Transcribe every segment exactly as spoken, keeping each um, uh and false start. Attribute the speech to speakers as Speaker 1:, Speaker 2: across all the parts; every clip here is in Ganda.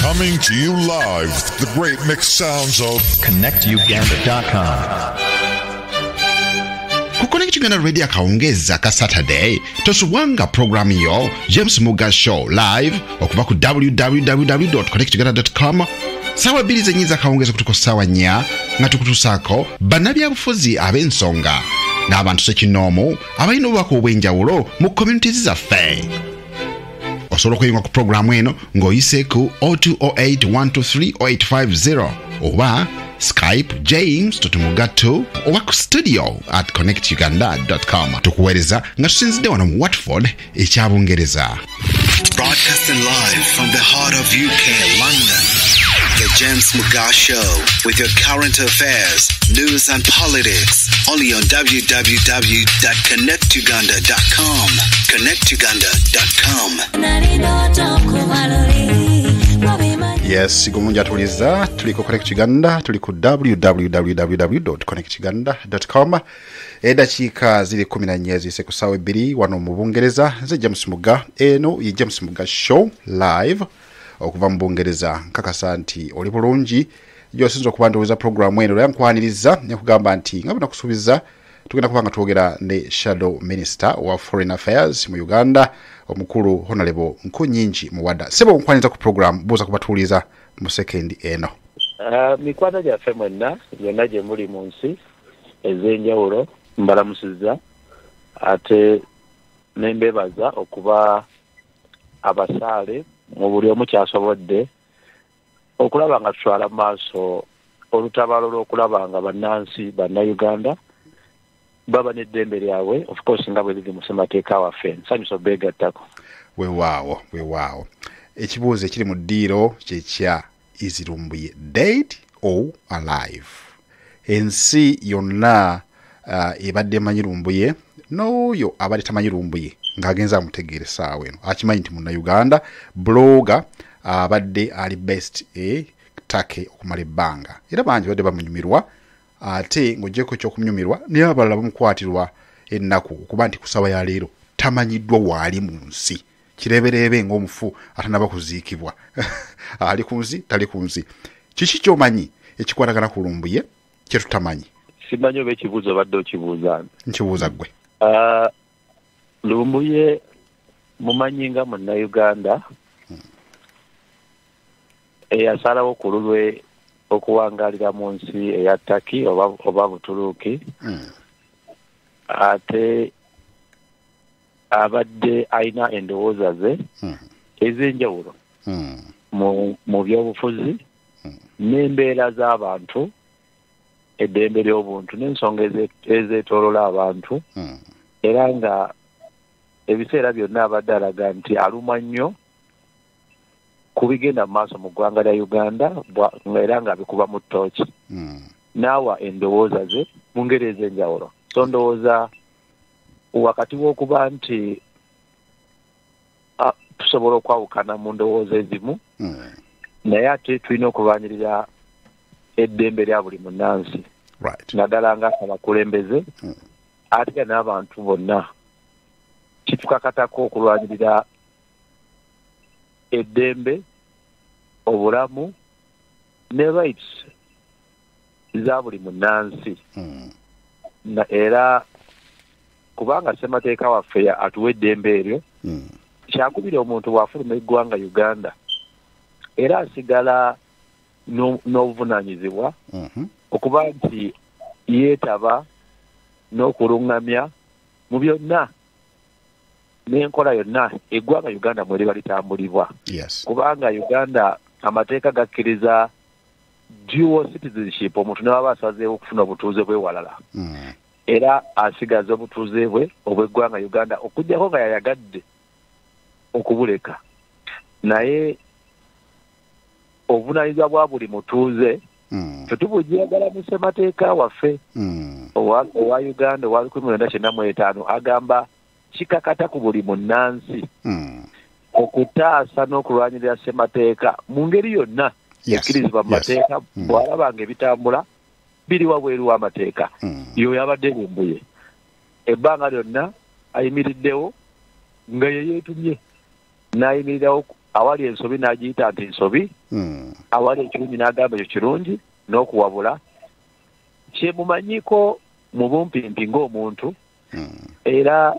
Speaker 1: Coming to you live, the great mixed sounds of
Speaker 2: connect uganda dot com.
Speaker 3: Ku Connect Uganda Radio akaongeza ka Saturday tosubwanga programu yo James Muga Show live okuva ku w w w dot connect uganda dot com. Sawa bili zenyiza akaongeza kutuko sawa nya nga tukutusako banabya bufuzi ab'ensonga n'abantu sekinomo abayina obubaka obw'enjawulo mu communities zaffe. Osobola okuyinga ku programu eno ng'oyise ku zero two zero eight one two three zero eight five zero oba Skype James Totumugatu oba ku studio at connect uganda dot com. Tukuweereza nga tusinzidde wano mu Watford ekyabungereza.
Speaker 4: Broadcasting live from the heart of U K, London. The James Muga Show with your current affairs, news and politics. Only on w w w dot connect uganda dot com. connect uganda dot com.
Speaker 3: Yes, gumunja tuliza tuliko Connect Uganda, tuliko w w w dot connect uganda dot com. Edakika zili kumi na nne zise kusawa ebiri wano mu Bungereza. Nze James Muga, eno ye James Muga Show live okuva mu Bungereza. Nkakasa nti oli bulungi yosinza okubanduliza programu eno yankwaniriza nekugamba nti ngabona kusubiza tugenda kubanga twogera ne Shadow Minister wa Foreign Affairs mu Uganda omukulu Honorable Nkunyingi Muwada. Sebo nkwaniriza ku program buza kubatuliza mu second eno.
Speaker 5: Uh, mikwata gyaffe mwenna byonna gye muli mu nsi ez'enjawulo mbalamusiza ate nembebaza okuba abasaale mu buli omu kyasobodde okulaba nga tutwala mu maaso olutabaalo lw'okulaba nga bannansi bannayuganda baba n'eddembe lyabwe of course nga bwe liri mu ssemateeka waffe nsanyusa beegattako.
Speaker 3: Weewaawo weewaawo ekibuuzo ekiri mu ddiiro kyekya Izirumbuye dead or alive. Ensi yonna uh, ebadde emanyi Lumbuye n'oyo abadde tamanyi Lumbuye ng'agenza amutegeere saawa eno akimanyi nti munnayuganda blogger abadde ali best e take okumala ebbanga era bangi badde bamunyumirwa ate ng'oggyeko ekyokumnyumirwa naye abalala bamukwatirwa ennaku okuba nti ku ssaawa ya leero tamanyiddwa waali mu nsi kireebereebe ng'omufu atanaba kuziikibwa ali ku nsi tali ku nsi. Kiki ky'omanyi ekikwatagana ku Lumbuye kye tutamanyi?
Speaker 5: Simanyi oba ekibuuzo badde okibuuza.
Speaker 3: Nkibuuza ggwe.
Speaker 5: Uh, Lumbuye mumanyi nga munnayuganda hmm. eyasalawo ku lulwe okuwangalira mu nsi eya Turkey oba, oba Buturuuki hmm. ate abadde ayina endowooza ze hmm. ez'enjawulo hmm. mu, mu byobufuzi hmm. n'embeera z'abantu eddembe ly'obuntu n'ensonga ezeetoolola abantu hmm. era nga ebiseera byonna abadde alaga nti alumwa nnyo ku bigenda mu maaso mu ggwanga lya Uganda era nga bikuba mu ttooki mm. n'awa endowooza ze mu ngeri ez'enjawulo. So ndowooza wakati w'okuba nti tusobola okwawukana mu ndowooza ezimu mm. naye ate tulina okubanirira eddembe lya buli munnansi
Speaker 3: right.
Speaker 5: naddala nga abakulembeze mm. ate n'abantu bonna kitukakatako okulwanirira eddembe obulamu ne rights za buli munnansi mm. na era kubanga ssemateeka waffe atuwa eddembe eryo mm. kyakubira omuntu bw'afuluma eggwanga Uganda era asigala n'obuvunaanyizibwa no mm-hmm. okuba nti yeetaba n'okuluŋŋamya mu byonna n'enkola yonna eggwanga Uganda mwe liba litambulibwa.
Speaker 3: Yes.
Speaker 5: Kubanga Uganda amateeka gakkiriza dual citizenship omuntu n'aba asazeewo okufuna obutuuze bwe walala mm. era asigaza obutuuze bwe obw'eggwanga Uganda okujjako nga yayagadde okubuleka naye obuvunaanyizibwa bwa buli mutuuze mm. tetubujjagala mu ssemateeka waffe mm. owa, owa Uganda owa lukumi lwenda kyenda mu etaano agamba kikakata ku buli munnansi mm. okutaasa n'okulwanyirira ssemateeka mu ngeri yonna ekkirizibwa mu mateeka bw'alabanga ebitambula biri wabweru w'amateeka yo yabadde Lumbuye ebbanga lyonna ayimiriddewo nga ye yeetumye n'ayimirirawo awali ensobi n'agiyita nti nsobi,
Speaker 3: mm.
Speaker 5: awali ekirungi n'agamba ekyo kirungi n'okuwabula. Kyemumanyiko mu bumpimpi ng'omuntu,
Speaker 3: mm.
Speaker 5: era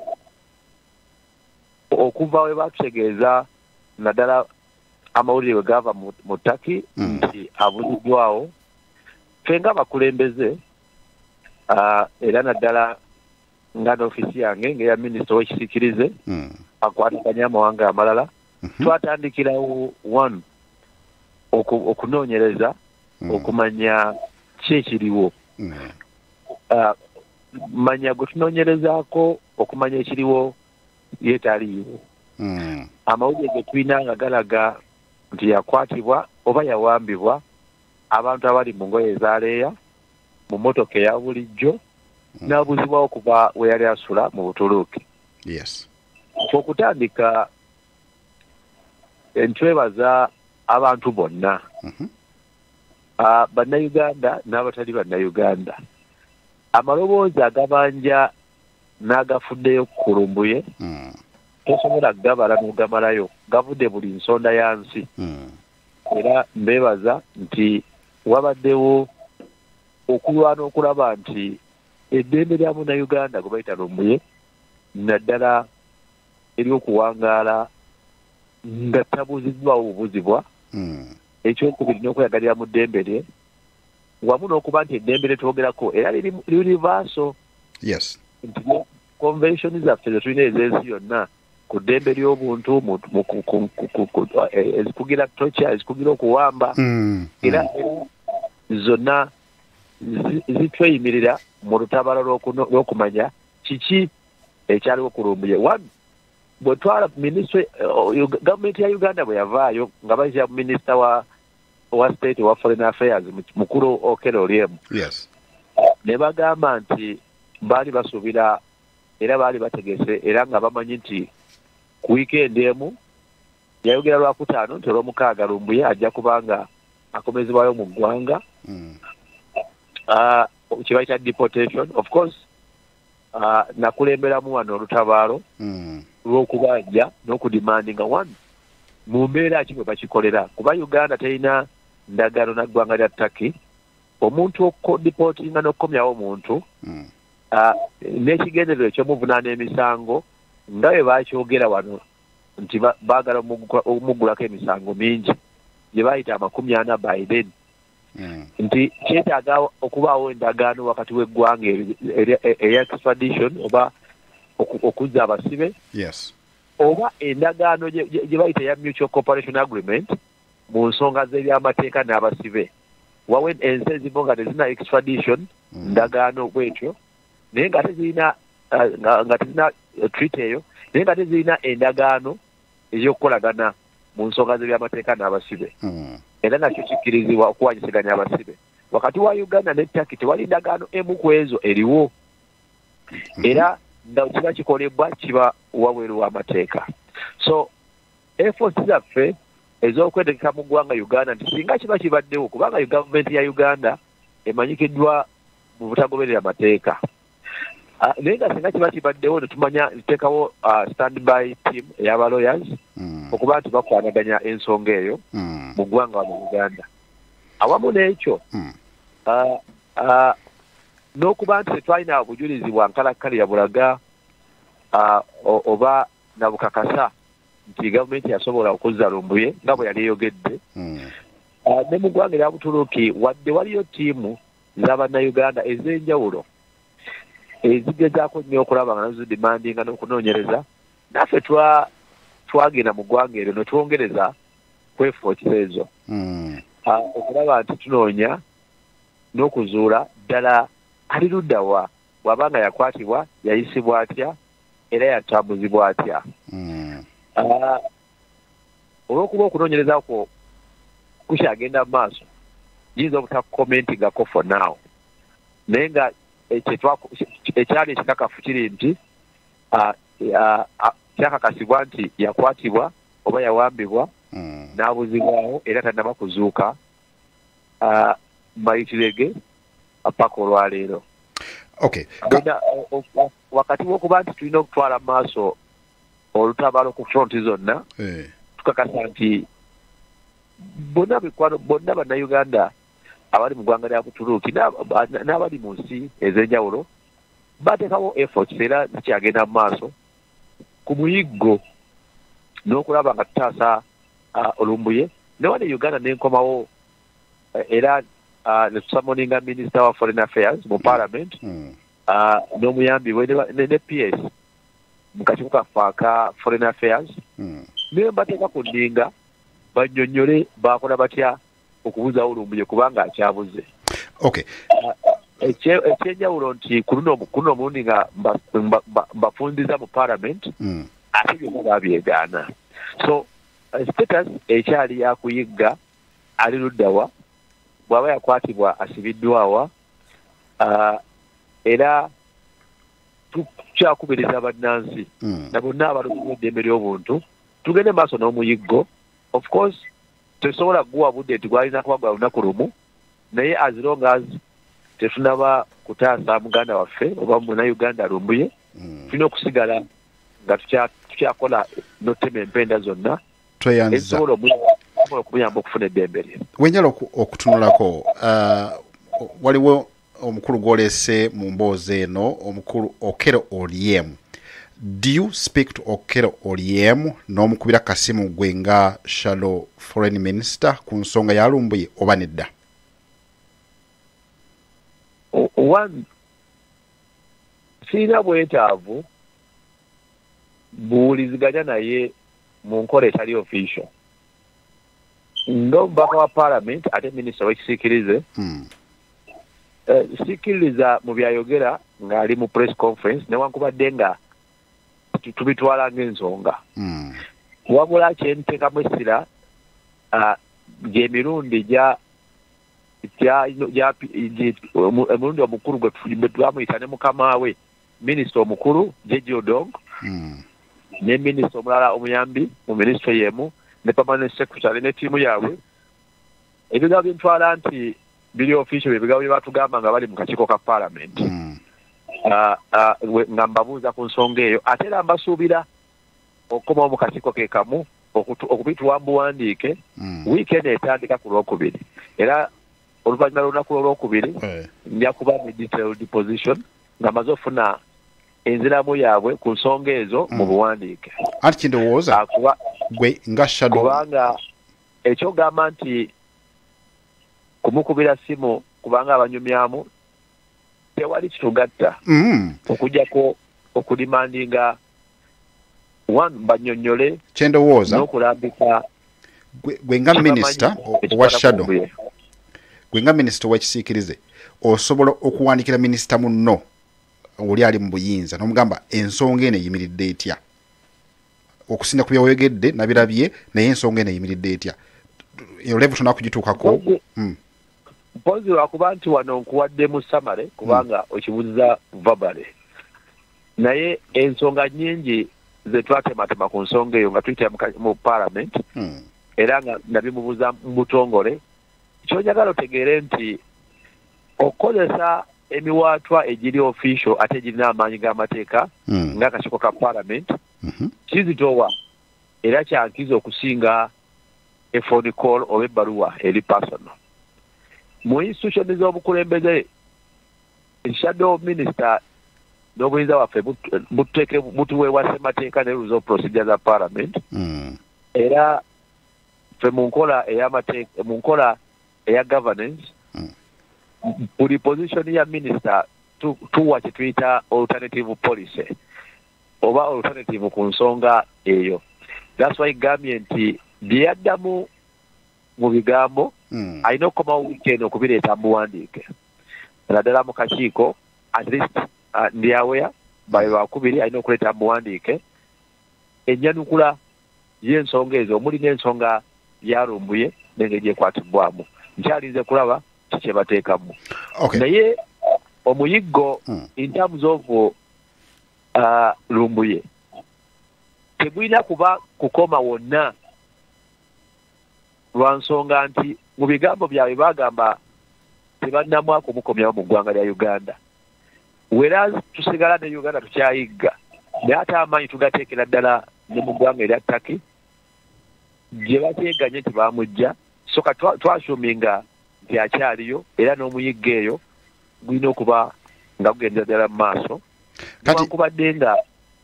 Speaker 5: okuva we batutegeeza naddala amawulire we gava mu, mu ttaki
Speaker 3: mm.
Speaker 5: nti abuliddwawo, ffe nga bakulembeze uh, era naddala nga n'ofiisi yange ng'eya minisita w'ekisiikirize
Speaker 3: mm.
Speaker 5: akwataganya amawanga amalala, mm-hmm. twatandikirawo one oku, okunoonyereza mm. okumanya ki ekiriwo,
Speaker 3: mm.
Speaker 5: uh, manya gwe tunoonyerezaako okumanya ekiriwo yeetaliiwo.
Speaker 3: mm.
Speaker 5: Amawulire ge tulina nga galaga nti yakwatibwa oba yawambibwa abantu abali mu ngoye ezaaleeya mu mmotoka eya bulijjo mm. n'abuzibwawo kuba we yali asula mu Butuluuki.
Speaker 3: Yes.
Speaker 5: Okutandika ntwebaza abantu bonna,
Speaker 3: mm-hmm.
Speaker 5: uh, bannayuganda n'abatali bannayuganda. Amaloboozi agabanja n'agafuddeyo kulumbuye
Speaker 3: mm.
Speaker 5: tosobola gabala n'ogamalayo, gavudde buli nsonda ya nsi.
Speaker 3: mm.
Speaker 5: Era mbeebaza nti wabaddewo okulwana okulaba nti eddembe lya munnayuganda gwe bayita lumbuye naddala ery'okuwangaala nga tabuuziddwawo bubuzibwa,
Speaker 3: mm.
Speaker 5: ekyokubiri n'okweyagalira mu ddembe lye, wamu n'okuba nti eddembe lye twogerako era liri universal.
Speaker 3: Yes.
Speaker 5: Nti convention zaffe ze tulina ez'ensi yonna ku ddembe ly'obuntu ezikugira tocha, ezikugira okuwamba,
Speaker 3: mm.
Speaker 5: era zonna zitweyimirira mu lutabalo lw'okumanya kiki ekyaliwo ku lumbuye. One, bwe twala ministry uh, gavumenti ya Uganda bwe yavaayo nga bayita minisita wa wa state wa foreign affairs mukulu Okello Oryem,
Speaker 3: yes.
Speaker 5: ne bagamba nti baali basuubira era baali bategese era nga bamanyi nti ku weekend emu yayogera lwakutaano nti olw'omukaaga lumbuye ajja kubanga akomezebwayo mu ggwanga,
Speaker 3: mm.
Speaker 5: uh, kibayita deportation. Of course uh, nakulemberamu wano olutabaalo
Speaker 3: mm.
Speaker 5: lw'okubanja n'okudimandinga one mu mbeera ki bwe bakikolera, kuba Uganda terina ndagaano na ggwanga lya Turkey. Omuntu okudipootinga n'okukomyawo omuntu
Speaker 3: mm.
Speaker 5: uh, n'ekigendererwa ekyomuvunaana emisango nga bwe bakyogera wano nti baagala omuggulako emisango mingi gye bayita amakumi ana Biden,
Speaker 3: mm.
Speaker 5: nti kyetaaga okubaawo endagaano wakati w'eggwanga eya extradition oba okuzza abasibe,
Speaker 3: yes.
Speaker 5: oba endagaano gye bayita ya mutual cooperation agreement mu nsonga z'ebyamateeka n'abasibe. Wawe ensi ezimu nga tezina extradition mm. ndagaano bwetyo, naye nga tezirina uh, nga tezina uh, treaty eyo, naye nga tezirina endagaano ey'okukolagana mu nsonga z'ebyamateeka n'abasibe.
Speaker 3: mm.
Speaker 5: Era nakyo kikkirizibwa okuwanyisaganya abasibe. Wakati wa Uganda ne Turkey tewali ndagaano emu ku ezo eriwo, mm-hmm. era nga kiba kikolebwa kiba wabweru w'amateeka. So efforts zaffe ez'okwetegeka mu ggwanga Uganda nti singa kiba kibaddewo, kubanga gavumenti ya Uganda emanyikiddwa mu butagoberera amateeka, uh, naye nga singa kiba kibaddewo ne tumanya tuteekawo uh, standby team ey'aba lawyers
Speaker 3: mm.
Speaker 5: okuba nti bakwanaganya ensonga eyo
Speaker 3: mm.
Speaker 5: mu ggwanga wano Uganda. Awamu n'ekyo
Speaker 3: mm.
Speaker 5: uh, uh, n'okuba nti tetwalina obujulizi bwa nkalakkalira bulaga uh, oba na bukakasa nti gavumenti yasobola okuzza lumbuye nga bwe yali eyogedde,
Speaker 3: mm.
Speaker 5: uh, ne mu ggwanga erya Butuluuki wadde waliyo ttiimu z'abannayuganda ez'enjawulo ezigezaako nnyo okulaba nga nazo zidimandinga n'okunoonyereza, naffe twagenda mu ggwanga eryo ne twongereza ku efforts ezo,
Speaker 3: mm.
Speaker 5: uh, okulaba nti tunoonya n'okuzuula ddala ali ludda wa, bw'abanga yakwatibwa yayisibwa atya era yatambuzibwa atya.
Speaker 3: mm.
Speaker 5: uh, olw'okuba okunoonyereza kwo kukyagenda mu maaso, giyinza obutakukomentingako for now, naye nga ekyali ekikakafu kiri nti kyakakasibwa nti yakwatibwa oba yawambibwa
Speaker 3: mm.
Speaker 5: n'abuzibwawo era tannaba kuzuuka mayitirege paka olwaleero.
Speaker 3: Okay.
Speaker 5: Wakati w'okuba nti tulina okutwala mu maaso olutabaalo ku fronti zonna,
Speaker 3: eh.
Speaker 5: tukakasa nti bonna bikwano bonna bannayuganda abali mu ggwanga lya Buturuuki n'abali mu nsi ez'enjawulo bateekawo efforts era zikyagenda mu maaso ku muyiggo n'okulaba nga tutaasa olumbuye ne wane Uganda n'enkomawo era ne tusamoninga Minister wa Foreign Affairs mu Parliament n'omuyambi we ne P S mu kakiiko kaffe aka Foreign Affairs naye mbateeka ku nninga bannyonnyole baakola batya okubuzawo olumbuye kubanga akyabuze.
Speaker 3: Okay.
Speaker 5: Ekyenjawulo nti ku luno omulundi nga mbafundiza mu Parliament ate byonna babyegaana. So status ekyali yakuyigga ali luddawa bw'aba yakwatibwa asibiddwawa era tukyakubiriza bannansi na bonna abalumya eddembe ly'obuntu tugende maaso n'omuyiggo. Of course tesobola guwa budde nti gwalina kuba gwa lunaku lumu naye as long as tetunaba kutaasa muganda waffe oba munnayuganda alumbuye tulina okusigala nga tukyakola n'otema empenda zonna ezisobola okumuyamba okufuna eddembe lye.
Speaker 3: Wenjala okutunulako waliwo omukulu gw'oleese mu mboozi eno omukulu Okello Oryem. Do you speak to Okello Oryem n'omukubira kasimu gwe nga Shadow Foreign Minister ku nsonga ya lumbuye oba nedda?
Speaker 5: One, sirina bwetaavu buwuliziganya naye mu nkola etali official. Ng'omubaka wa Parliament ate Minisita w'ekisiikirize sikkiririza mu byayogera ng'ali mu press conference newankubadde nga tubitwala ng'ensonga. Wabula kyenteekamu essira gy'emirundi gya emirundi omukulu gwe twamuyita ne mukama we Minisita omukulu Jeje Odong ne Minisita omulala omuyambi mu Ministry yemu ne Permanent Secretary ne ttiimu yaabwe ebigambo bye ntwala nti biri official ebigambo bye batugamba nga bali mu kakiiko ka Parliament nga mbabuuza ku nsonga eyo ate era mbasuubira okukomawo mu kakiiko ke kamu okubituwa mbuwandiike wiikendi etandika ku lwokubiri era oluvannyuma lw'olunaku lw'olwokubiri nja kuba mu detailed position nga maze ofuna enziramu yaabwe ku nsonga ezo mu buwandiike.
Speaker 3: Anti kindowooza gwe nga Shadow
Speaker 5: kubanga ekyogamba nti kumukubira simu kubanga abanyumyamu tewali kitugatta okujjako okulimandinga one bannyonnyole
Speaker 3: kyendowooza
Speaker 5: n'okulambika
Speaker 3: gwe nga Minisita owa Shadow gwe nga Minisita w'ekisiikirize osobola okuwandikira Minisita munno oli ali mu buyinza n'omugamba ensonga eno eyimiridde etya okusinda ku byawoyogedde nabirabye naye ensonga eno eyimiridde etya eyo level tunakugituukako.
Speaker 5: Mpozi lwakuba nti wano nkuwadde mu samale kubanga okibuuza verbally naye ensonga nnyingi ze twatematema ku nsonga eyo nga tuyita mu Parliament era nga nabimubuuza mu butongole. Kyonjagala otegeere nti okukozesa emiwaatwa egiri official ate egirina amaanyi g'amateeka ng'akakiiko ka Parliament kizitowa era kyankiza okusinga a phone call oba ebbaluwa eri personal. Mu institution z'obukulembeze Shadow Minister n'obuyinza waffe butuweebwa ssemateeka ne rules of procedure za Parliament era ffe mu nkola ey'amateeka mu nkola eya governance buli position ya Minister tuwa kye tuyita alternative policy oba alternative ku nsonga eyo. That's why gambye nti bye yaddamu mu bigambo alina okukomawo wiikendi okubireeta muwandiike naddala mu kakiiko at least ndi aware babe bakubiri alina okuleeta muwandiike ennyanukula y'ensonga ezo omuli n'ensonga yalumbuye n'engeri gyekwatibwamu. Nkyalinze kulaba kikye bateekamu naye omuyiggo in terms of lumbuye tegulina kuba kukoma wonna lwa nsonga nti mu bigambo byabwe bagamba tebannamwaka omukomyawo mu ggwanga lya Uganda whereas tusigala ne Uganda tukyayigga naye ate amaanyi tugateekera ddala ne mu ggwanga erya Turkey gye bateeganye nti bamujja soka twashuminga nti akyaliyo era n'omuyigga eyo gulina okuba nga gugendera ddala mu maaso newankubadde nga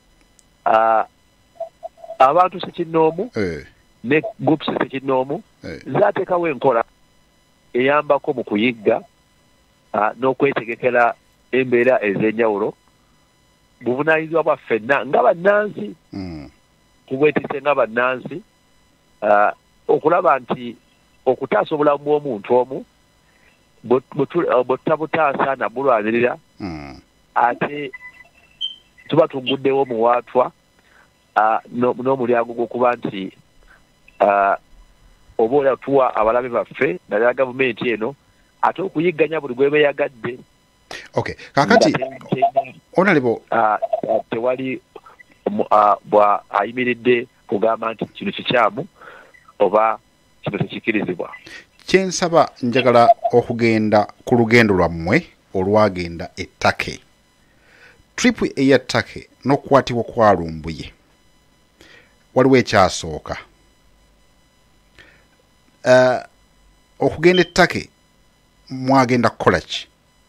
Speaker 5: abantu sekinnoomu ne groups sekinnoomu zaateekawo enkola eyambako mu kuyigga n'okwetegekera embeera ez'enjawulo buvunaanyizibwa bwa ffenna nga bannansi tubwetise nga bannansi okulaba nti okutaasa obulamu bw'omuntu omu bwe tutabutaasa nabulwanirira ate tuba tuguddewo muwaatwa n'omulyango gw'okuba nti oba olaba tuwa abalabe baffe naddala gavumenti eno ate okuyigganya buli gwe beeyagadde.
Speaker 3: Okay, kakati onalibo
Speaker 5: tewali bwa ayimiridde kugamba nti kino kikyamu oba kino tekikirizibwa.
Speaker 3: Kyensaba njagala okugenda ku lugendo lwammwe olwagenda ettake. Tripu eyattake n'okukwatibwa kwa Lumbuye waliwo ekyasooka. Uh, okugenda ettake mwagenda kukola ki?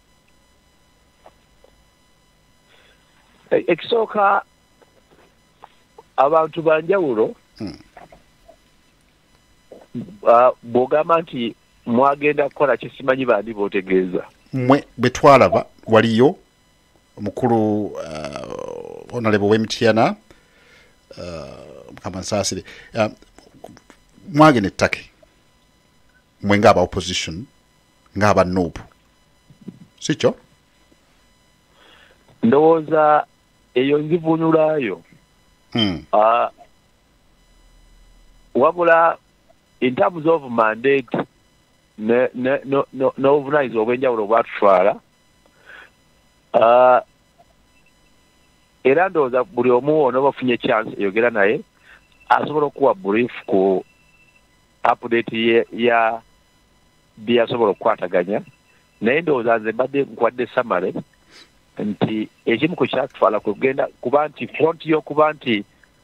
Speaker 5: Ekisooka abantu banjawulo hmm. uh, bw'ogamba nti mwagenda kukola kisimanyi bandi bootegeeza.
Speaker 3: Mwe betwalaba waliyo omukulu uh, Honorable Wemtiana uh, Kamansaasire uh, mwagenda ettake mwe ng'aba opposition ng'aba noobu sikyo?
Speaker 5: Ndowooza eyo nzivuunulaayo
Speaker 3: hmm.
Speaker 5: uh, wabula in terms of mandate n'obuvunaanyizibwa obw'enjawulo obwatutwala uh, era ndowooza buli omu ono bafunye chance eyogera naye asobola okuwa brief ku update ye, ya byasobola okukwataganya naye ndowooza nze mbadde nkwadde samale nti ekimu ku kyatutwala kugenda kuba nti front y'okuba nti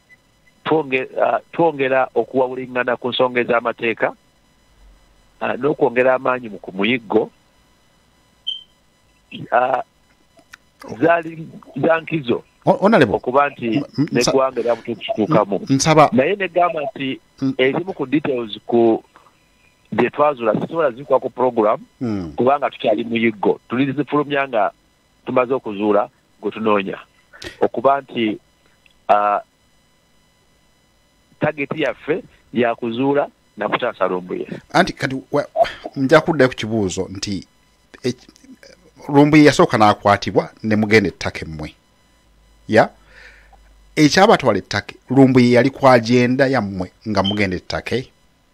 Speaker 5: twongera okuwawulingana ku nsonga ez'amateeka n'okwongera amaanyi mu kumuyiggo zaali za nkizo okuba nti neggwanga erya butukituukamu naye negamba nti ezimu ku details ku gye twazula zisobola zikwa ku program kubanga tukyali muyiggo tuli zifulumya nga tumaze okuzuula gwe tunoonya okuba nti tageti yaffe yakuzuula nakutaasa Lumbuye.
Speaker 3: Anti kati nja kuddayo ku kibuuzo nti e, Lumbuye yasooka n'akwatibwa ne mugenda ettake mmwe ya ekyabatwala ettake Lumbuye yali ku agenda yammwe nga mugenda ettake.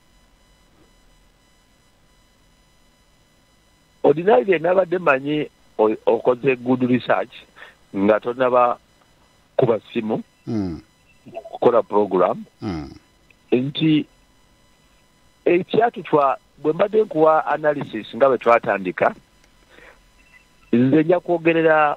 Speaker 5: Ordinarily nabadde manyi okoze good research nga tonaba kuba simu
Speaker 3: mm.
Speaker 5: kukola program
Speaker 3: mm.
Speaker 5: nti ekyatutwa bwe mbadde nkuwa analysis nga bwe twatandika nze nja kwogerera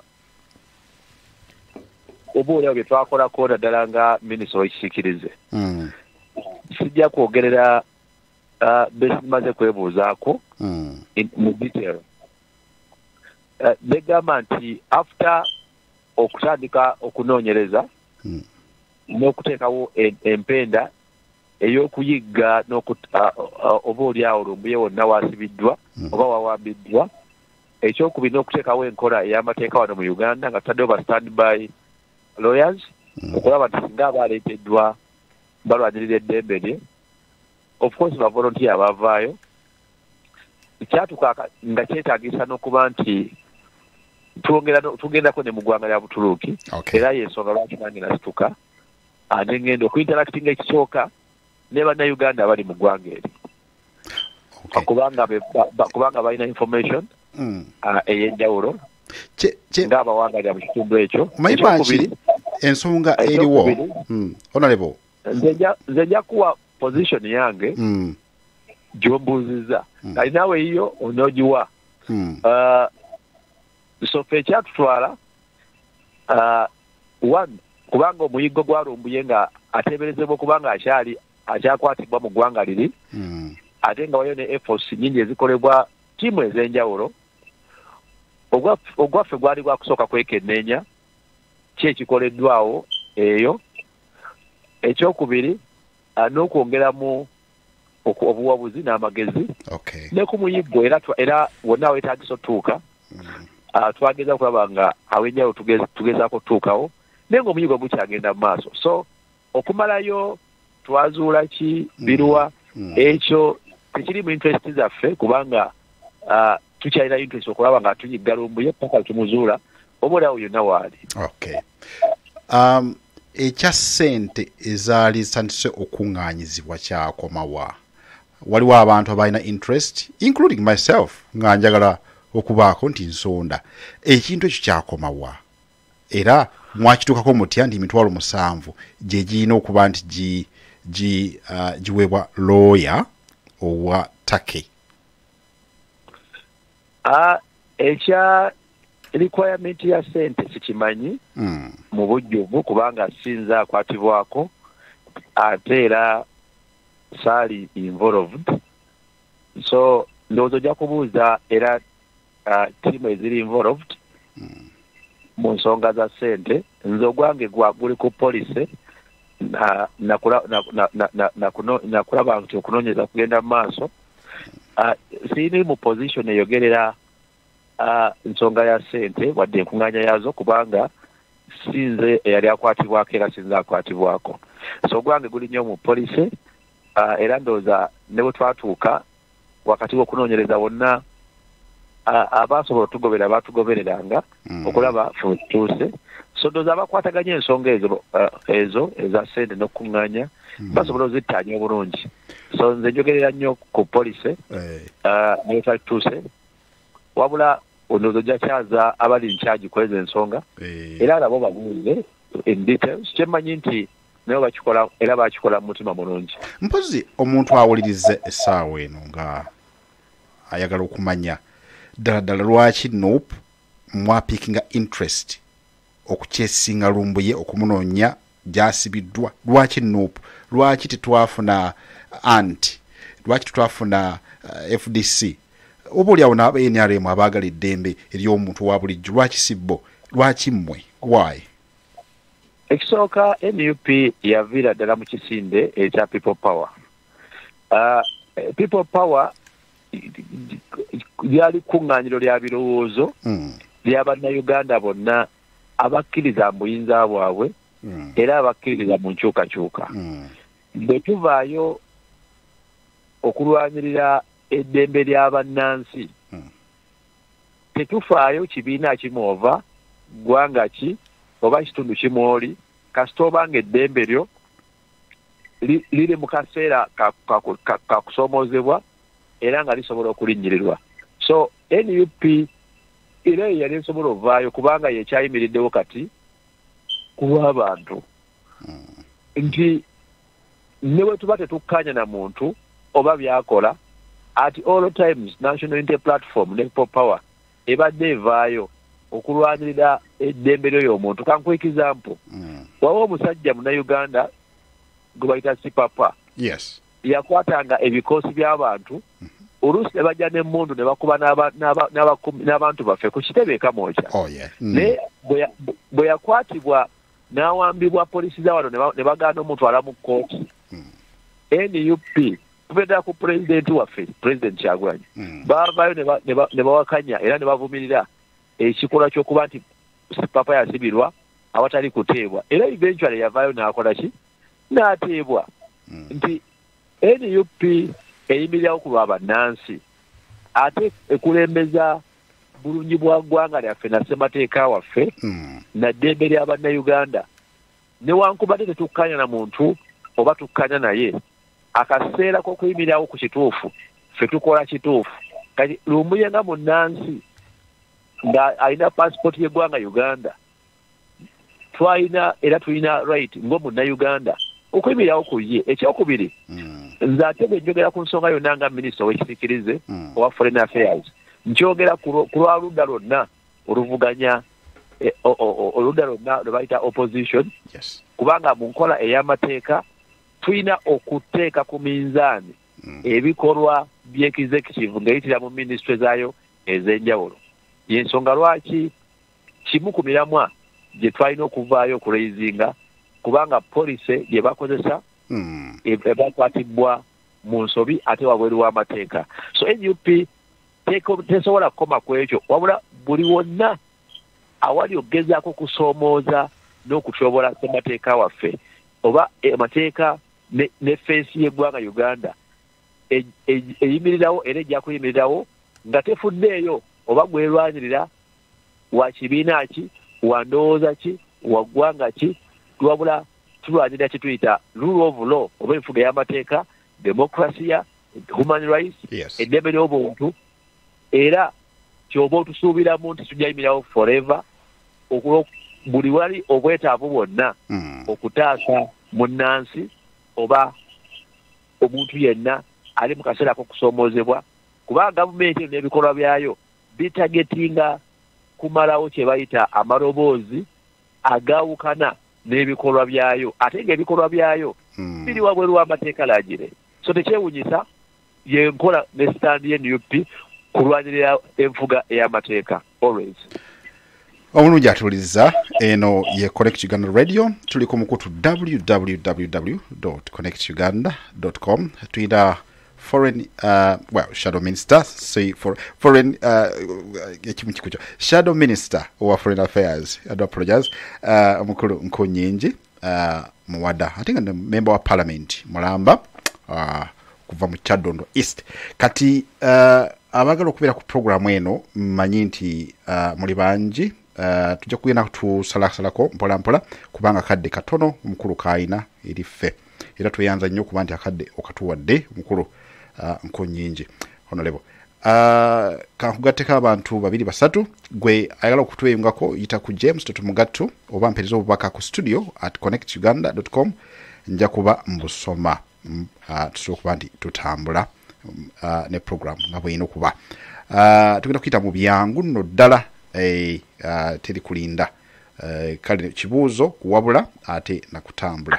Speaker 5: oba olyawo bye twakolako naddala nga minisita w'ekisiikirize
Speaker 3: mm.
Speaker 5: sijja kwogerera uh, besimaze kwebuuzaako
Speaker 3: mm.
Speaker 5: mu detail. Uh, negamba nti after okutandika okunoonyereza
Speaker 3: mm.
Speaker 5: n'okuteekawo empenda ey'okuyigga oba olyawo Lumbuye wonna waasibiddwa
Speaker 3: mm.
Speaker 5: oba wawambiddwa, ekyokubiri n'okuteekawo enkola ey'amateeka wano mu Uganda nga tutaddewo ba standby lawyers mm. okulaba nti singa abaaleeteddwa balwanirira eddembe lye, of course ba volunteer abavaayo, kyatuka nga kyetaagisa n'okuba nti tugendako ne mu ggwanga lya Butuluuki
Speaker 3: okay.
Speaker 5: era y'ensonga lwaki nange nasituka ate ngenda okuinteractinga ekisooka ne bannayuganda abali mu ggwanga eri
Speaker 3: okay.
Speaker 5: kubanga kubanga balina information
Speaker 3: mm.
Speaker 5: uh, ey'enjawulo ng'abawangalira mu kitundu ekyo.
Speaker 3: Ekyokubiiri ensonga eriwo mm. Honorable
Speaker 5: nze nja kuwa position yange
Speaker 3: mm.
Speaker 5: gy'ombuuzizza mm. ali naawe eyiyo onoogiwa
Speaker 3: mm.
Speaker 5: uh, so fe ekyatutwala uh, one kubanga omuyiggo gwa Lumbuye nga ateeberezebwa okubanga akyali akyakwatibwa mu ggwanga liri
Speaker 3: mm.
Speaker 5: ate nga waliyo ne efforts nyingi ezikolebwa ttiimu ez'enjawulo ogwaffe gwali gwakusooka kwekenneenya ki ekikoleddwawo eyo ekyokubiri n'okwongeramu obuwabuzi n'amagezi
Speaker 3: okay.
Speaker 5: ne ku muyiggo era era wonna weetaagisa otuuka
Speaker 3: mm.
Speaker 5: uh, twageza kulaba nga awenjawo tugezaako tutuukawo naye ng'omuyiggo gukyagenda mu maaso so okumalayo twazuula ki birwa
Speaker 3: mm.
Speaker 5: ekyo tekiri mu interest zaffe kubanga uh, tukyalina interest okulaba nga tunyigga lumbuye paka tumuzuula obaolyawo yonna waali
Speaker 3: okay. um, ekya ssente ezaali zitandise okuŋŋaanyizibwa kyakomawa waliwo abantu abalina interest including myself nga njagala okubaako nti nsonda ekintu ekyo kyakomawa era mwakituukako mutya nti emitwalo musanvu gye giyina okuba nti gi, gi, uh, giweebwa lawyer owa take
Speaker 5: uh, ekya requirement ya sente sikimanyi
Speaker 3: mm.
Speaker 5: mu bujjuvu kubanga sinza akwatibwako ate era saali involved so ndowooza ojja kubuuza era uh, tiimu eziri involved
Speaker 3: mm.
Speaker 5: mu nsonga za sente nze ogwange guli ku polisi nakulaba nti okunoonyeza kugenda mu maaso uh, siini mu position eyogerera Uh, nsonga ya sente wadde enkuŋŋaanya yazo kubanga sinze eyali akwatibwako era sinze akwatibwako so gwange guli nnyo mu polisi uh, era ndowooza ne bwe twatuuka wakati w'okunoonyereza wonna uh, abaasobola otugobera baatugobereranga
Speaker 3: mm.
Speaker 5: okulaba fe tutuuse so ndowooza abakwataganya ensonga ezo uh, ezo eza sente n'okuŋŋaanya mm. basobola ozittaanya obulungi so nze njogerera nnyo ku polisi
Speaker 3: hey.
Speaker 5: uh, ne twatuuse wabula ondowooza ojja kyaza abali nkyagi kweza ensonga
Speaker 3: hey.
Speaker 5: era nabo babuuze in details kyemmanyi nti naye bakikola era bakikola mu mutima mulungi
Speaker 3: mpozi omuntu awuliriza essaawa eno nga ayagala okumanya ddala ddala lwaki nope mwapiikinga interest okukyesinga lumbuye okumunoonya gyasibiddwa lwaki nope lwaki tetwafuna anti lwaki tetwafuna uh, F D C oba oliawo n'aba N R M abaagala eddembe ery'omuntu wa bulijjo lwaki si bo lwaki mmwe why
Speaker 5: ekisooka N U P yaviira ddala mu kisinde ekya people power uh, people power lyali kuŋŋaanyiro lya birowoozo
Speaker 3: mm.
Speaker 5: ly'abannayuganda bonna abakkiriza mu buyinza bwabwe
Speaker 3: mm.
Speaker 5: era abakkiriza mu nkyukakyuka
Speaker 3: mm.
Speaker 5: bwe tuvaayo okulwanirira eddembe ly'abannansi
Speaker 3: mm.
Speaker 5: tetufaayo kibiina kimu ova ggwanga ki oba kitundu kimu oli kasita obanga eddembe lyo li, liri mu kaseera kakusomoozebwa era nga lisobola okulinnyirirwa so N U P era yali esobola ovaayo kubanga yekyayimiriddewo kati kulw'abantu
Speaker 3: mm.
Speaker 5: nti ne bwe tuba tetukkaanya na muntu oba byakola at all times National Unity Platform ne People Power ebadde evaayo okulwanirira eddembe lyo y'omuntu kankuwa example
Speaker 3: mm.
Speaker 5: wawa omusajja munnauganda gwe bayita Sipapa
Speaker 3: yes
Speaker 5: yakwatanga ebikoosi by'abantu mm-hmm. oluusi ne bajja n'emmundu ne bakuba n'abantu baffe ku kitebe ekamwokya
Speaker 3: oh, yeah. mm.
Speaker 5: naye bwe yakwatibwa n'awambibwa polisi za wano ne bagaana omutwala mu kkooti
Speaker 3: mm.
Speaker 5: N U P kubeera ku pulezidenti waffe pulezidenti Kyagulanyi
Speaker 3: mm.
Speaker 5: baavaayo ne bawakanya era ne bavumirira ekikolwa ky'okuba nti Papa yasibirwa awatali kuteebwa era eventually yavaayo n'akola ki n'ateebwa
Speaker 3: mm.
Speaker 5: nti N U P eyimirirawo ku lw'abannansi ate ekulembeza bulungi bwa ggwanga lyaffe na ssemateeka waffe
Speaker 3: mm.
Speaker 5: na ddembe ly'abannayuganda newankubadde tetukkanya na muntu oba tukkanya naye akaseera k'okuyimirirawo ku kituufu ffe tukola kituufu kati lumbuye nga munnansi nga alina passport y'eggwanga Uganda twalina era tulina right ng'omunnayuganda okuyimirirawo ku ye ekyokubiri
Speaker 3: mm.
Speaker 5: nze ate bwe njogera ku nsonga yonna nga minisita ow'ekisiikirize
Speaker 3: mm.
Speaker 5: owa foreign affairs nkyogera ku lwa ludda lwonna oluvuganya oludda lwonna lwe bayita opposition
Speaker 3: yes.
Speaker 5: kubanga mu nkola ey'amateeka tulina okuteeka ku minzaani ebikolwa by'executive ng'eyitira mu ministry zaayo ez'enjawulo. Y'ensonga lwaki kimu ku miramwa gye twalina okuvaayo okuraizinga kubanga police gye bakozesa ebakwatibwa mu nsobi ate wabweru w'amateeka. So N U P tesobola kukoma ku ekyo wabula buli wonna awali ogezaako kusoomooza n'okutyobola ssemateeka waffe oba amateeka ne, ne fensi y'eggwanga Uganda eyimirirawo era ejja kuyimirirawo nga tefuddeeyo oba gwerwanirira wa kibiina ki wa ndowooza ki wa ggwanga ki wabula tulwanirira kye tuyita rule of law oba enfuga y'amateeka demokrasiya human rights
Speaker 3: yes.
Speaker 5: eddembe ly'obuntu era kyoba otusuubiramu nti tujjayimirirawo forever buli wali obwetaavu bwonna
Speaker 3: mm.
Speaker 5: okutaasa munnansi oba omuntu yenna ali mu kaseera k'okusoomoozebwa kuba gavumenti eno n'ebikolwa byayo bitagetinga kumalawo kye bayita amaloboozi agaawukana n'ebikolwa byayo ate ng'ebikolwa byayo
Speaker 3: mm.
Speaker 5: biri wabweru w'amateeka laagire. So tekyewunyisa yenkola ne stand y'N U P kulwanirira enfuga ey'amateeka always.
Speaker 3: Omulungi atuliza eno ye Connect Uganda Radio tuli ku mukutu w w w dot connect uganda dot com tuina foreign uh, well shadow minister say for foreign uh, ekimukikucho shadow minister wa foreign affairs I do apologize uh, omukulu Nkunyinji uh, Muwada I think member wa parliament Mulamba uh, kuva mu Kyadondo East kati uh, abagala okubera ku program eno mmanyi nti uh, muli bangi Uh, tujja kugenda tusalasalako mpola mpola kubanga kadde katono omukulu kaina erife era tuyanza nnyo kuba nti akadde okatuwadde omukulu uh, Nkunyinji honorable uh, kankugatteko abantu babiri basatu gwe ayagala okutweyungako yita ku James Totumugattu oba mpereza obubaka ku studio at connect uganda dot com nja kuba mbusoma uh, tusobola kuba nti tutambula uh, ne program nga bweyina okuba uh, tugenda kuyita mu byangu nno ddala eh uh, teri kulinda uh, kale kibuuzo kuwabula ate nakutambula.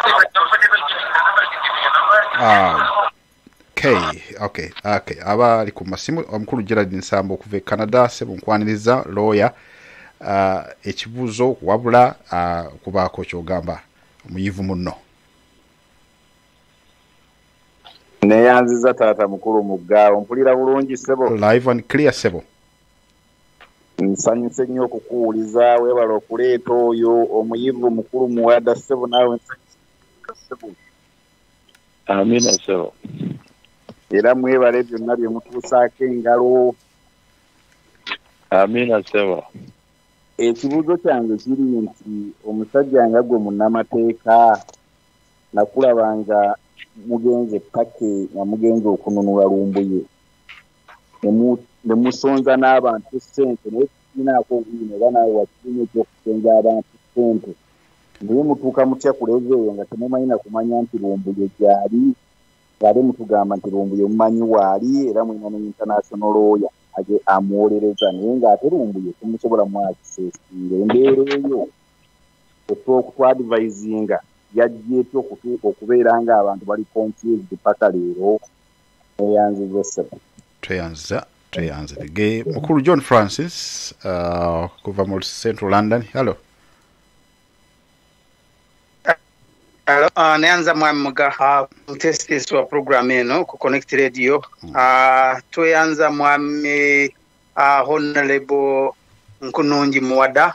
Speaker 3: Ah, okay, okay, okay. Aba ali ku masimu omukulu Gerald Nsambo okuva Canada sebo nkwaniriza lawyer uh, ekibuuzo kuwabula uh, kubaako kyogamba muyivu munno.
Speaker 6: Neyanziza taata mukulu muggaawo mpulira bulungi sebo.
Speaker 3: Live and clear sebo.
Speaker 6: Nsanyuse nnyo okukuwuliza weebala okuleeta oyo omuyivu mukulu Muwada sebo naawe nsanyuse sebo.
Speaker 5: Amina sebo.
Speaker 6: Era mwebale byonna bye mutuusaako engalo.
Speaker 5: Amina sebo.
Speaker 6: Ekibuuzo kyange kiri nti omusajja nga gwe munnamateeka nakulabanga mugenze pake nga mugenze okununula lumbuye. Ne musonza n'abantu ssente naye tukinaako obwine oba naawe wakirinye ekyokusonza abantu ssente naye mutuuka mutya ku levo eyo nga temumanyi na kumanya nti lumbuye gyali ng'ate mutugamba nti lumbuye mumanyi waali era mulina ne international lawyer age amuwolereza naye ng'ate lumbuye tumusobola mwakiseesinga embeera eyo okutwadvisinga yajjeetya okubeera ng'abantu bali confused paka leero eyanziza sebo.
Speaker 3: Tweyanza tweyanza ge mukulu John Francis uh, kuva mu Central London. Hello.
Speaker 7: Hello, uh, neanza mwamuga uh, test wa program eno ku Connect Radio. Mm. Uh, tweyanza mwami uh, Honorable Nkunungi Muwada.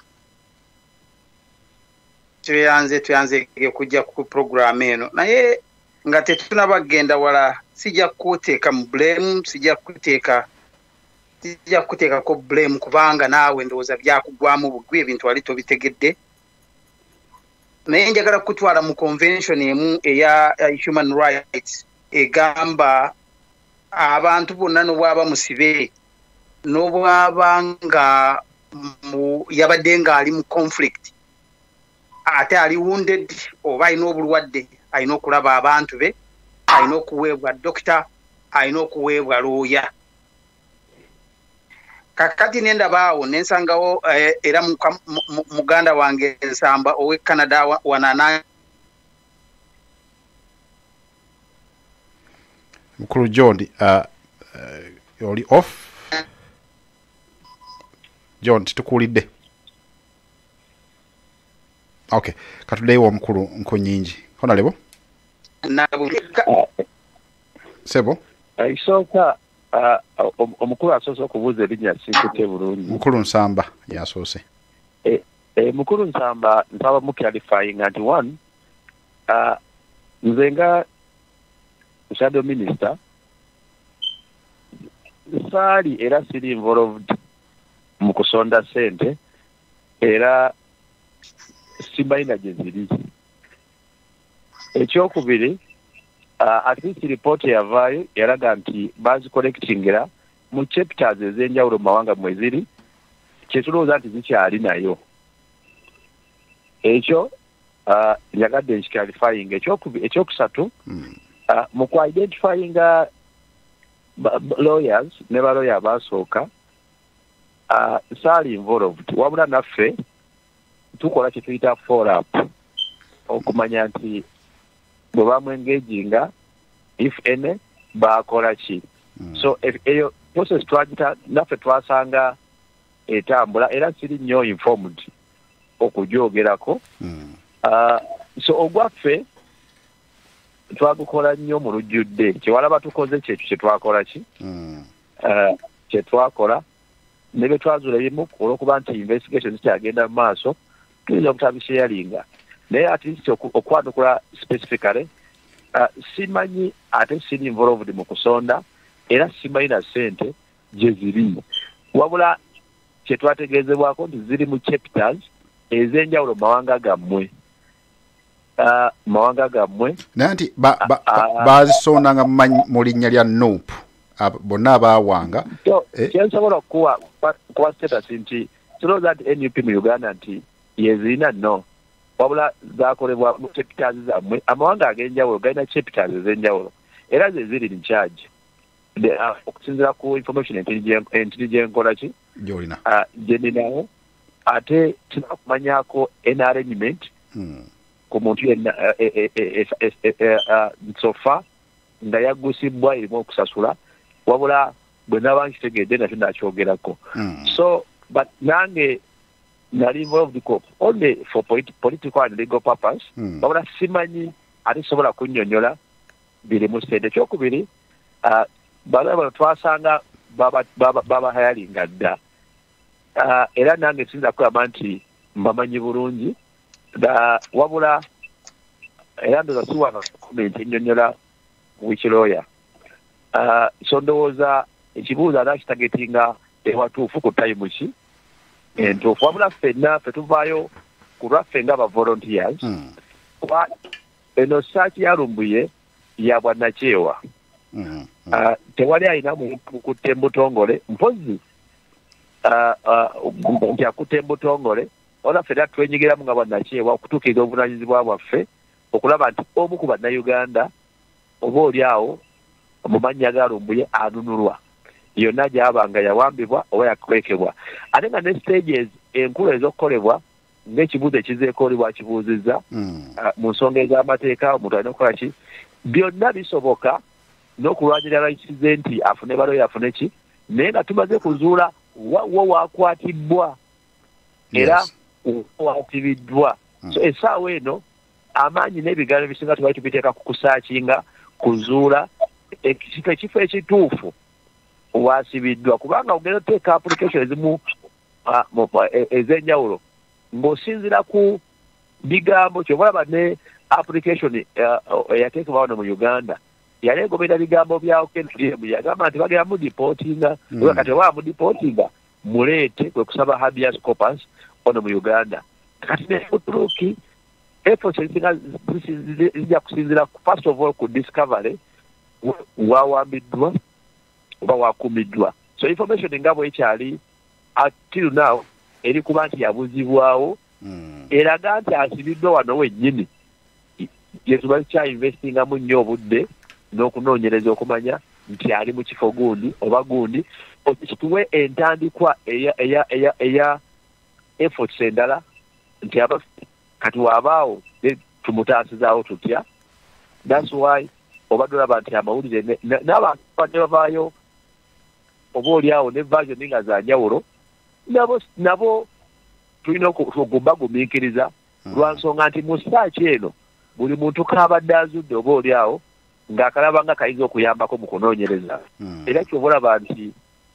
Speaker 7: Tweyanze tweyanze kujja ku program eno. Naye nga tetunabagenda wala sijja kuteeka mu blame sijja kuteeka sijja kuteeka ko blame kubanga naawe ndowooza byakugwamu bugwi ebintu wali tobitegedde naye njagala kutwala mu convention emu eya human rights egamba abantu bonna n'obwaba musibe n'obwaba nga yabadde nga ali mu conflict ate ali wounded oba alina obulwadde alina okulaba abantu be alina okuweebwa dokita alina okuweebwa lawyer. Kakati nenda baawo nensangawo eh, era muganda wange Nsamba owe Canada wanana
Speaker 3: mukulu John uh, uh, oli off John tukulidde. Okay, katuddeyo omukulu Nkonyingi. Hona lebo?
Speaker 7: Nabulika.
Speaker 3: Sebo?
Speaker 5: Isooka omukulu asoose okubuuza erinnya sinkute bulungi.
Speaker 3: Mukulu Nsamba yasoose.
Speaker 5: Eh, eh, mukulu Nsamba nsaba mu clarifying nti one uh, nze nga shadow minister saali era siri involved mu kusonda sente era sibalina gye ziri. Ekyokubiri uh, at least report yavaayo yalaga nti bazicollectingira mu chapters ez'enjawulo mu mawanga mweziri kyetulowooza nti zikyali nayo. Ekyo uh, yagadde nkiclarifying. Ekyokusatu
Speaker 3: mm.
Speaker 5: uh, mu ku-identifying lawyers ne balawyer abasooka uh, saali involved wabula naffe tukola kye tuyita follow up okumanya nti bwe bamwengaginga if ene baakola ki.
Speaker 3: mm.
Speaker 5: So eyo process twagita naffe twasanga etambula era siri nnyo informed okugyogerako.
Speaker 3: mm.
Speaker 5: uh, so ogwaffe twagukola nnyo mu lujjudde kyewalaba tukoze kyekyo kyetwakola ki
Speaker 3: mm.
Speaker 5: uh, kyetwakola ne bye twazuula ebimu olw'okuba nti investigation zikyagenda mu maaso tuyinza okutabisharinga naye at least okwanukula specifically uh, simanyi ate siri involved mu kusonda era simanyi na ssente gye ziri wabula kyetwategeezebwako nti ziri mu chapters ez'enjawulo mawanga gammwe uh, mawanga gammwe
Speaker 3: naye nti bazisondanga mu linnya lya Noop bonna abaawanga.
Speaker 5: kyensobola okuwa kuwa status nti tulowooza nti N U P mu Uganda nti yezirina no wabula zakolebwa mu chapters zammwe. Amawanga ag'enjawulo galina chapters ez'enjawulo era ze ziri in charge okusinziira ku information intelligence nkola ki
Speaker 3: gyolina
Speaker 5: gye ninawo ate tunakumanyako N arrangement ku muntu yenna sofa nga yaggusibwa erimu okusasula wabula bwe naba nkitegedde nakyo nakyogerako. So but nange nali involved only for political and legal purpose wabula simanyi ate sobola kunnyonnyola biri mu sente. Ekyokubiri bala bano twasanga babahayalinga dda era nange sinza kugamba nti mbamanyi bulungi wabula era ndoza siwanga comment ennyonnyola wikilooya. So ndowooza ekibuuzo anakitagetinga ewatuufu ku tayimu ki entuufu wabula ffenna ffe tuvaayo ku lwaffe nga aba volunteers kuba eno saaki yalumbuye ya bwannakyewa. Tewali alina mukutte embutongole mpozi nti akutte embutongole wabula ffenna twenyigiramu nga bwannakyewa okutuukiriza obuvunaanyizibwa bwaffe okulaba nti omu ku bannayuganda oba oli awo mu mannya galumbuye anunulwa yonna gyabanga yawambibwa oba yakwekebwa ate nga ne stages enkulu ez'okukolebwa ng'ekibuuzo ekizeeko oli bwakibuuzizza mu nsonga ez'amateeka omuntu alina okukola ki byonna bisoboka n'okulwanirira lwakize nti afune baloyo afune ki naye nga tumaze kuzuula wo waakwatibbwa era waatibiddwa. So essaawa eno amaanyi n'ebigambo ebisinga tubali tubiteeka ku kusaakinga kuzuula ekifo ekituufu waasibiddwa kubanga ogenda oteeka application ezimu ez'enjawulo ng'osinzira ku bigambo kyobalaba ne application eyateekebwa wano mu Uganda yali egomera bigambo byawo kenmu yagamba nti bagenda mudipootinga kati oba mudipootinga muleete kwe kusaba habeas corpus wano mu Uganda. Kati ne Uturuki efforts ezisinga zijja kusinzira first of all ku discovery wawambiddwa oba wakumiddwa. So information nga bwekyali until now eri kuba nti yabuzibwawo eraga nti asibiddwa wano wennyini yetuba tukyainvestingamu nnyo obudde n'okunoonyereza okumanya nti ali mu kifo gundi oba gundi kituwe entandikwa eya efforts endala nti kati waabaawo tumutaasizaawo tutya. That's why obadde olaba nti amawulire n'abantu badde bavaayo oba oliawo ne version nga za njawulo nabo nabo tulina okugumbagumiikiriza lwa nsonga nti mu saaki eno buli muntu kaabadde azudde oba oliawo ng'akalaba nga kayinza okuyambako mu kunoonyereza era kyoba olaba nti